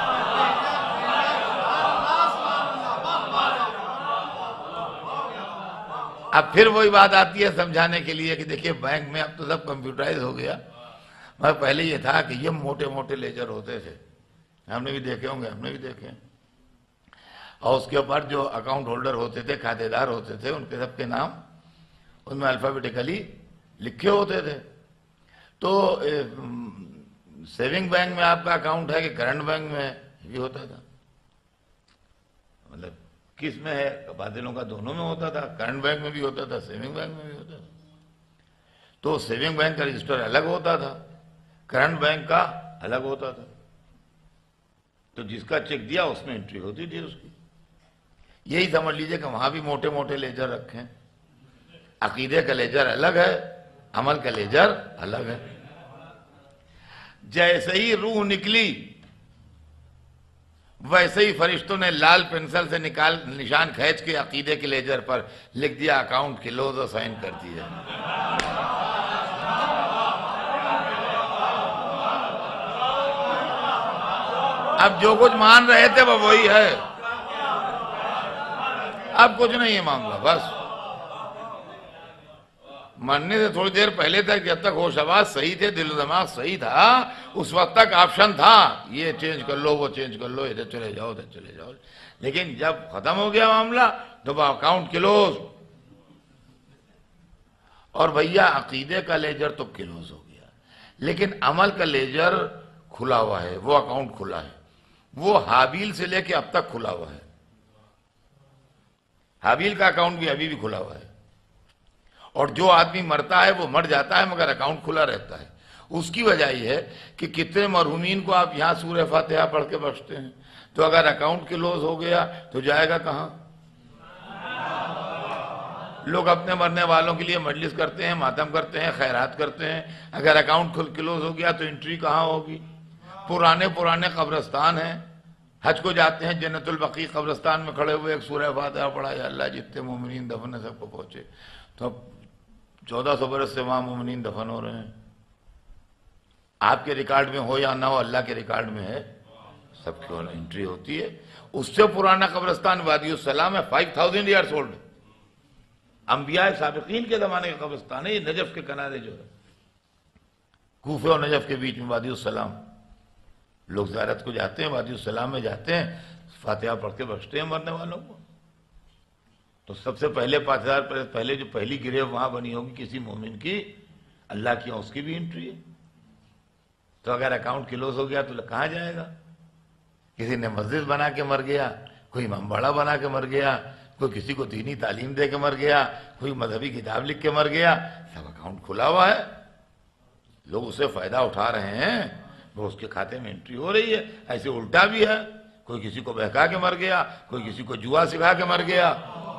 اب پھر وہی بات آتی ہے سمجھانے کے لیے کہ دیکھیے بینک میں اب تو سب کمپیوٹرائز ہو گیا، مگر پہلے یہ تھا کہ یہ موٹے موٹے لیجر ہوتے تھے، ہم نے بھی دیکھے ہوں گے، ہم نے بھی دیکھے، اور اس کے اوپر جو اکاؤنٹ ہولڈر ہوتے تھے، کھاتے دار ہوتے تھے، ان کے سب کے نام ان میں الفابیٹیکلی لکھے ہوتے تھے۔ تو سیونگ بینک میں آپ کا اکاؤنٹ ہے کہ کرنٹ بینک میں ہے، یہ ہوتا تھا، مطلب کس میں ہے؟ تبادلوں کا دونوں میں ہوتا تھا، کرنٹ بینک میں بھی ہوتا تھا، سیونگ بینک میں بھی ہوتا تھا۔ تو سیونگ بینک کا رجسٹر الگ ہوتا تھا، کرنٹ بینک کا الگ ہوتا تھا، تو جس کا چیک دیا اس میں انٹری ہوتی تھی اس کی۔ یہی سمجھ لیجئے کہ وہاں بھی موٹے موٹے لیجر رکھیں، عقیدے کا لیجر الگ ہے، عمل کا لیجر الگ ہے۔ جیسے ہی روح نکلی ویسے ہی فرشتوں نے لال پنسل سے نشان کھینچ کے عقیدے کے لیجر پر لکھ دیا اکاؤنٹ کلوز اور سائن کر دیا۔ اب جو کچھ مان رہے تھے وہ وہی ہے، اب کچھ نہیں ہے معاملہ، بس مرنے سے تھوڑی دیر پہلے تک جب تک ہوش حواس صحیح تھے، دل و دماغ صحیح تھا، اس وقت تک آپشن تھا یہ چینج کر لو وہ چینج کر لو، ادھر چلے جاؤ ادھر چلے جاؤ، لیکن جب ختم ہو گیا معاملہ تو وہ اکاؤنٹ کلوز، اور بھیا عقیدے کا لیجر تو کلوز ہو گیا، لیکن عمل کا لیجر کھلا ہوا ہے، وہ اکاؤنٹ کھلا ہے، وہ حابیل سے لے کے اب تک کھلا ہوا ہے، حابیل کا اکاؤنٹ بھی ابھی بھی کھلا ہوا ہے، اور جو آدمی مرتا ہے وہ مر جاتا ہے مگر اکاؤنٹ کھلا رہتا ہے۔ اس کی وجہ یہ ہے کہ کتنے مرحومین کو آپ یہاں سورہ فاتحہ پڑھ کے بخشتے ہیں، تو اگر اکاؤنٹ کلوز ہو گیا تو جائے گا کہاں؟ لوگ اپنے مرنے والوں کے لیے مجلس کرتے ہیں، ماتم کرتے ہیں، خیرات کرتے ہیں، اگر اکاؤنٹ کلوز ہو گیا تو انٹری کہاں ہوگی؟ پرانے قبرستان ہیں، حج کو جاتے ہیں، جنت البقیع قبرستان میں کھڑے ہوئے ایک سورہ فاتحہ پڑھا، یا اللہ جتنے مومنین دفن ہیں سب کو پہنچے، تو اب 1400 برس سے وہاں مومنین دفن ہو رہے ہیں، آپ کے ریکارڈ میں ہو یا نہ ہو، اللہ کے ریکارڈ میں ہے، سب کی انٹری ہوتی ہے۔ اس سے پرانا قبرستان وادی السلام ہے، 5000 ایئرز اولڈ، انبیاء سابقین کے زمانے کا قبرستان ہے، یہ نجف کے کنارے جو ہے، کوفہ اور نجف کے بیچ میں وادی السلام، لوگ زیارت کو جاتے ہیں، وادی السلام میں جاتے ہیں، فاتحہ پڑھ کے بخشتے ہیں مرنے والوں کو۔ تو سب سے پہلے 5,000 پہلے جو پہلی گریو وہاں بنی ہوگی کسی مومن کی، اللہ کی اس کی بھی انٹری ہے۔ تو اگر اکاؤنٹ کلوز ہو گیا تو کہاں جائے گا؟ کسی نے مسجد بنا کے مر گیا، کوئی امام بنا کے مر گیا، کوئی کسی کو دینی تعلیم دے کے مر گیا، کوئی مذہبی کتاب لکھ کے مر گیا، سب اکاؤنٹ کھلا ہوا ہے، لوگ اسے فائدہ اٹھا رہے ہیں، وہ اس کے کھاتے میں انٹری ہو رہی ہے۔ ایسے الٹا بھی ہے، کوئی کسی کو بہکا کے مر گیا، کوئی کسی کو جوا سکھا کے مر گیا،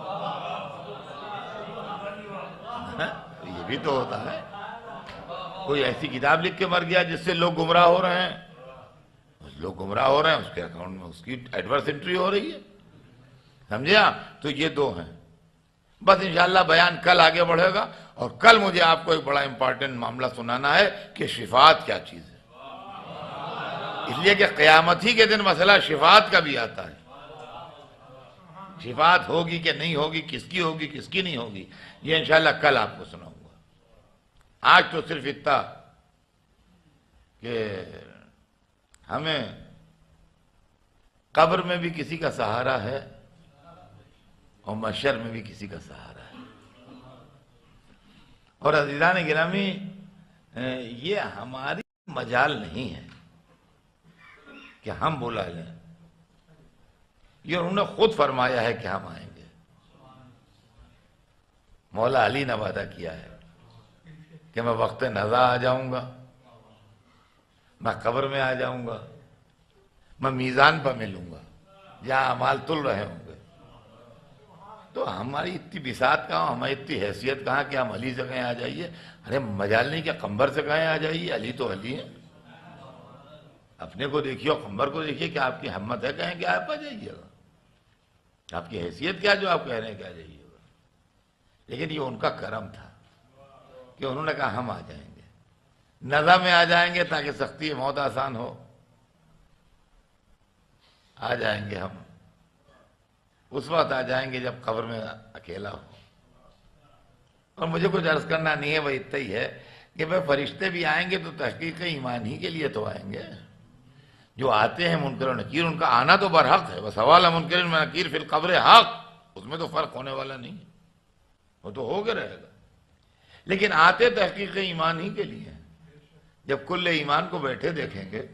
یہ بھی تو ہوتا ہے۔ کوئی ایسی کتاب لکھ کے مر گیا جس سے لوگ گمراہ ہو رہے ہیں، لوگ گمراہ ہو رہے ہیں، اس کے اکاؤنٹ میں اس کی ایڈورس انٹری ہو رہی ہے، سمجھا؟ تو یہ دو ہیں۔ بس انشاءاللہ بیان کل آگے بڑھے گا، اور کل مجھے آپ کو ایک بڑا امپارٹنٹ معاملہ سنانا ہے کہ شفاعت کیا چیز ہے، اس لیے کہ قیامت ہی کے دن مسئلہ شفاعت کا بھی آتا ہے۔ شفاعت ہوگی کہ نہیں ہوگی، کس کی ہوگی کس کی نہیں ہوگی، یہ انشاءاللہ کل آپ کو سناؤں گا۔ آج تو صرف اتنا کہ ہمیں قبر میں بھی کسی کا سہارا ہے اور محشر میں بھی کسی کا سہارا ہے۔ اور عزیزان گرامی، یہ ہماری مجال نہیں ہے کہ ہم بلا لیں، یہ انہوں نے خود فرمایا ہے کہ ہم آئیں گے۔ مولا علی نے وعدہ کیا ہے کہ میں وقت نزا آ جاؤں گا، میں قبر میں آ جاؤں گا، میں میزان پر ملوں گا جہاں اعمال تل رہے ہوں گے۔ تو ہماری اتنی بساط کہاں، ہماری اتنی حیثیت کہاں کہ ہم علی سے کہیں آ جائیے؟ ارے مجال نہیں کہ قمبر سے کہیں آ جائیے، علی تو علی ہے۔ اپنے کو دیکھیے اور قمبر کو دیکھیے کہ آپ کی ہمت ہے کہیں کہ آپ آ جائیے گا، آپ کی حیثیت کیا جو آپ کہہ رہے ہیں کہ آ جائیے گا؟ لیکن یہ ان کا کرم تھا کہ انہوں نے کہا ہم آ جائیں گے، نزا میں آ جائیں گے تاکہ سختی موت آسان ہو، آ جائیں گے ہم، اس وقت آ جائیں گے جب قبر میں اکیلا ہو۔ اور مجھے کچھ عرض کرنا نہیں ہے، وہ اتنا ہی ہے کہ بھئی فرشتے بھی آئیں گے تو تحقیق ایمان ہی کے لیے تو آئیں گے۔ جو آتے ہیں منکر و نکیر، ان کا آنا تو برحق ہے، وسوال منکر و نکیر فی القبر حق، اس میں تو فرق ہونے والا نہیں ہے، وہ تو ہو کے رہے گا۔ لیکن آتے تحقیق ایمان ہی کے لیے، جب کل ایمان کو بیٹھے دیکھیں گے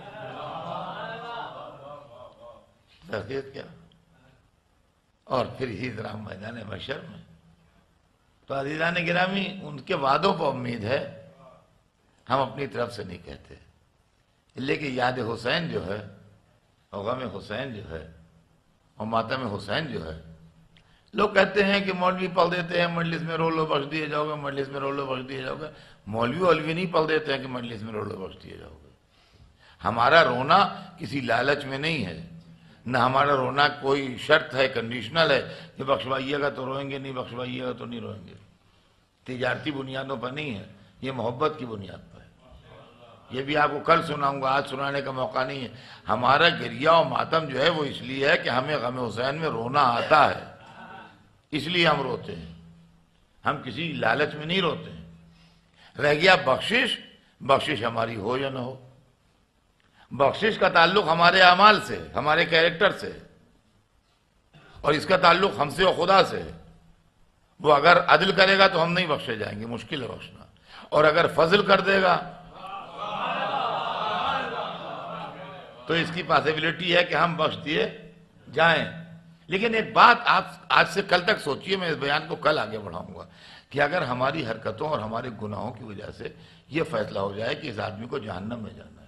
تحقیق کیا، اور پھر اسی طرح میدان محشر میں۔ تو عزیزان گرامی، ان کے وعدوں پر امید ہے، ہم اپنی طرف سے نہیں کہتے، لیکن یاد حسین جو ہے اور غم حسین جو ہے اور ماتم حسین جو ہے، لوگ کہتے ہیں کہ مولوی پڑھ دیتے ہیں مجلس میں رولو بخش دیے جاؤ گے، مجلس میں رولو بخش دیے جاؤ گے۔ مولوی نہیں پڑھ دیتے ہیں کہ مجلس میں رولو بخش دیے جاؤ گے۔ ہمارا رونا کسی لالچ میں نہیں ہے، نہ ہمارا رونا کوئی شرط ہے، کنڈیشنل ہے کہ بخشوائیے گا تو روئیں گے، نہیں بخشوائیے گا تو نہیں روئیں گے۔ تجارتی بنیادوں پر نہیں ہے، یہ محبت کی بنیاد پر ہے۔ یہ بھی آپ کو کل سناؤں گا، آج سنانے کا موقع نہیں ہے۔ ہمارا گریہ و ماتم جو ہے وہ اس لیے ہے کہ ہمیں غم حسین میں رونا آتا ہے، اس لیے ہم روتے ہیں، ہم کسی لالچ میں نہیں روتے ہیں۔ رہ گیا بخشش، بخشش ہماری ہو یا نہ ہو، بخشش کا تعلق ہمارے اعمال سے، ہمارے کیریکٹر سے، اور اس کا تعلق ہم سے اور خدا سے ہے۔ وہ اگر عدل کرے گا تو ہم نہیں بخشے جائیں گے، مشکل ہے بخشنا، اور اگر فضل کر دے گا تو اس کی پاسبلٹی ہے کہ ہم بخش دیے جائیں۔ لیکن ایک بات آپ آج سے کل تک سوچئے، میں اس بیان کو کل آگے بڑھاؤں گا، کہ اگر ہماری حرکتوں اور ہمارے گناہوں کی وجہ سے یہ فیصلہ ہو جائے کہ اس آدمی کو جہنم میں جانا ہے،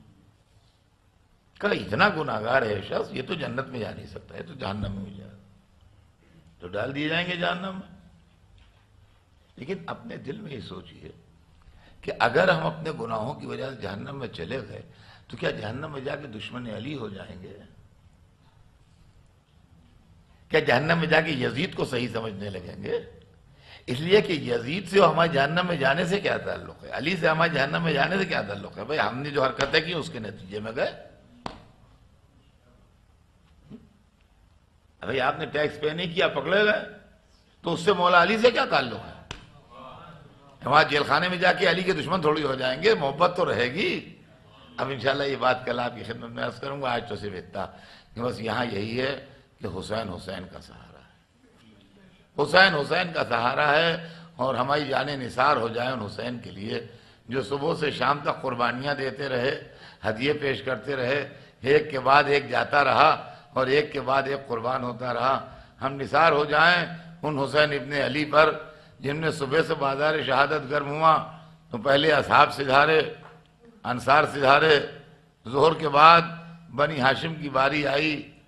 کہ اتنا گناہگار ہے شخص، یہ تو جنت میں جا نہیں سکتا ہے، تو جہنم میں بھی جائے، تو ڈال دیے جائیں گے جہنم میں۔ لیکن اپنے دل میں یہ سوچئے کہ اگر ہم اپنے گناہوں کی وجہ سے جہنم میں چلے گئے تو کیا جہنم میں جا کے دشمن علی ہو جائیں گے؟ کیا جہنم میں جا کے یزید کو صحیح سمجھنے لگیں گے؟ اس لیے کہ یزید سے ہمارے جہنم میں جانے سے کیا تعلق ہے، علی سے ہمارے جہنم میں جانے سے کیا تعلق ہے؟ بھئی ہم نے جو حرکتیں کی اس کے نتیجے میں گئے۔ بھئی آپ نے ٹیکس پے نہیں کیا، پکڑے گئے، تو اس سے مولا علی سے کیا تعلق ہے؟ وہاں جیل خانے میں جا کے علی کے دشمن تھوڑی ہو جائیں گے، محبت تو رہے گی۔ اب انشاءاللہ یہ بات کل آپ کی خدمت میں عرض کروں گا، آج تو صرف اتنا کہ بس یہاں یہی ہے کہ حسین حسین کا سہارا ہے۔ حسین حسین کا سہارا ہے، اور ہماری جانیں نثار ہو جائیں ان حسین کے لیے جو صبح سے شام تک قربانیاں دیتے رہے، ہدیے پیش کرتے رہے، ایک کے بعد ایک جاتا رہا اور ایک کے بعد ایک قربان ہوتا رہا۔ ہم نثار ہو جائیں ان حسین ابن علی پر جن نے صبح سے بازار شہادت گرم ہوا تو پہلے اصحاب سدھارے، انصار سدھارے، ظہر کے بعد بنی ہاشم کی باری آئی،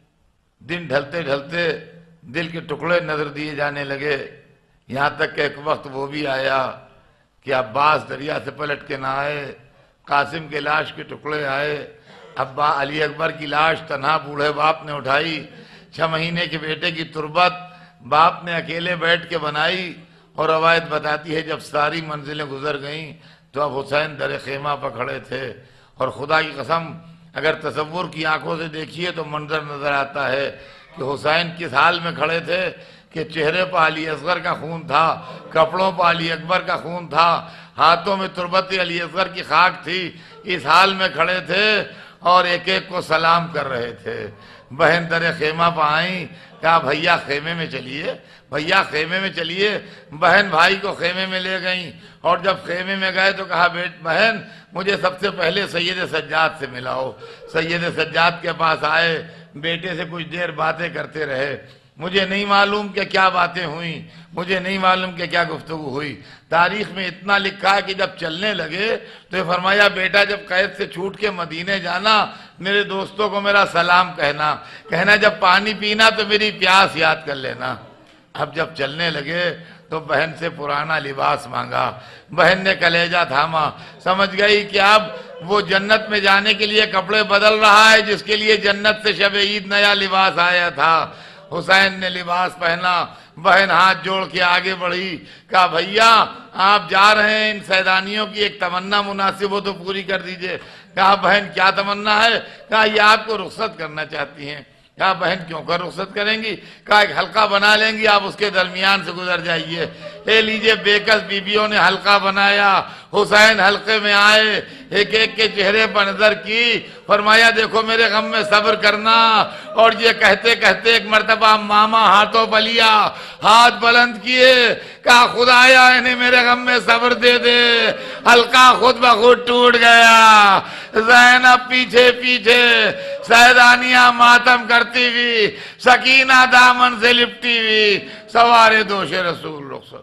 دن ڈھلتے ڈھلتے دل کے ٹکڑے نظر دیے جانے لگے، یہاں تک کہ ایک وقت وہ بھی آیا کہ عباس دریا سے پلٹ کے نہ آئے، قاسم کے لاش کے ٹکڑے آئے، ابا علی اکبر کی لاش تنہا بوڑھے باپ نے اٹھائی، 6 مہینے کے بیٹے کی تربت باپ نے اکیلے بیٹھ کے بنائی، اور روایت بتاتی ہے جب ساری منزلیں گزر گئیں تو اب حسین در خیمہ پر کھڑے تھے، اور خدا کی قسم اگر تصور کی آنکھوں سے دیکھیے تو منظر نظر آتا ہے کہ حسین کس حال میں کھڑے تھے کہ چہرے پر علی اصغر کا خون تھا، کپڑوں پر علی اکبر کا خون تھا، ہاتھوں میں تربت علی اصغر کی خاک تھی، اس حال میں کھڑے تھے اور ایک ایک کو سلام کر رہے تھے۔ بہن در خیمہ پہ آئیں، کہا بھیا خیمے میں چلیے، بھیا خیمے میں چلیے، بہن بھائی کو خیمے میں لے گئیں، اور جب خیمے میں گئے تو کہا بہن مجھے سب سے پہلے سید سجاد سے ملاؤ۔ سید سجاد کے پاس آئے، بیٹے سے کچھ دیر باتیں کرتے رہے، مجھے نہیں معلوم کہ کیا باتیں ہوئیں، مجھے نہیں معلوم کہ کیا گفتگو ہوئی۔ تاریخ میں اتنا لکھا ہے کہ جب چلنے لگے تو یہ فرمایا بیٹا جب قید سے چھوٹ کے مدینے جانا میرے دوستوں کو میرا سلام کہنا جب پانی پینا تو میری پیاس یاد کر لینا۔ اب جب چلنے لگے تو بہن سے پرانا لباس مانگا، بہن نے کلیجہ تھاما، سمجھ گئی کہ اب وہ جنت میں جانے کے لیے کپڑے بدل رہا ہے جس کے لیے جنت سے شب عید نیا لباس آیا تھا۔ حسین نے لباس پہنا، بہن ہاتھ جوڑ کے آگے بڑھی، کہا بھیا آپ جا رہے ہیں، ان سیدانیوں کی ایک تمنا مناسب ہو تو پوری کر دیجئے۔ کہا بہن کیا تمنا ہے؟ کہا یہ آپ کو رخصت کرنا چاہتی ہیں۔ کہا بہن کیوں کر رخصت کریں گی؟ کہا ایک حلقہ بنا لیں گی، آپ اس کے درمیان سے گزر جائیے۔ لے لیجئے، بیکس بیویوں نے حلقہ بنایا، حسین حلقے میں آئے، ایک ایک کے چہرے پر نظر کی، فرمایا دیکھو میرے غم میں صبر کرنا، اور یہ کہتے کہتے ایک مرتبہ ماما ہاتھوں پر لیا، ہاتھ بلند کیے، کہا خدایا انہیں میرے غم میں صبر دے دے۔ حلقہ خود بخود ٹوٹ گیا، زینب پیچھے پیچھے، سیدانیاں ماتم کرتی ہوئی، سکینہ دامن سے لپٹی ہوئی، سوارے دوش رسول رخصت۔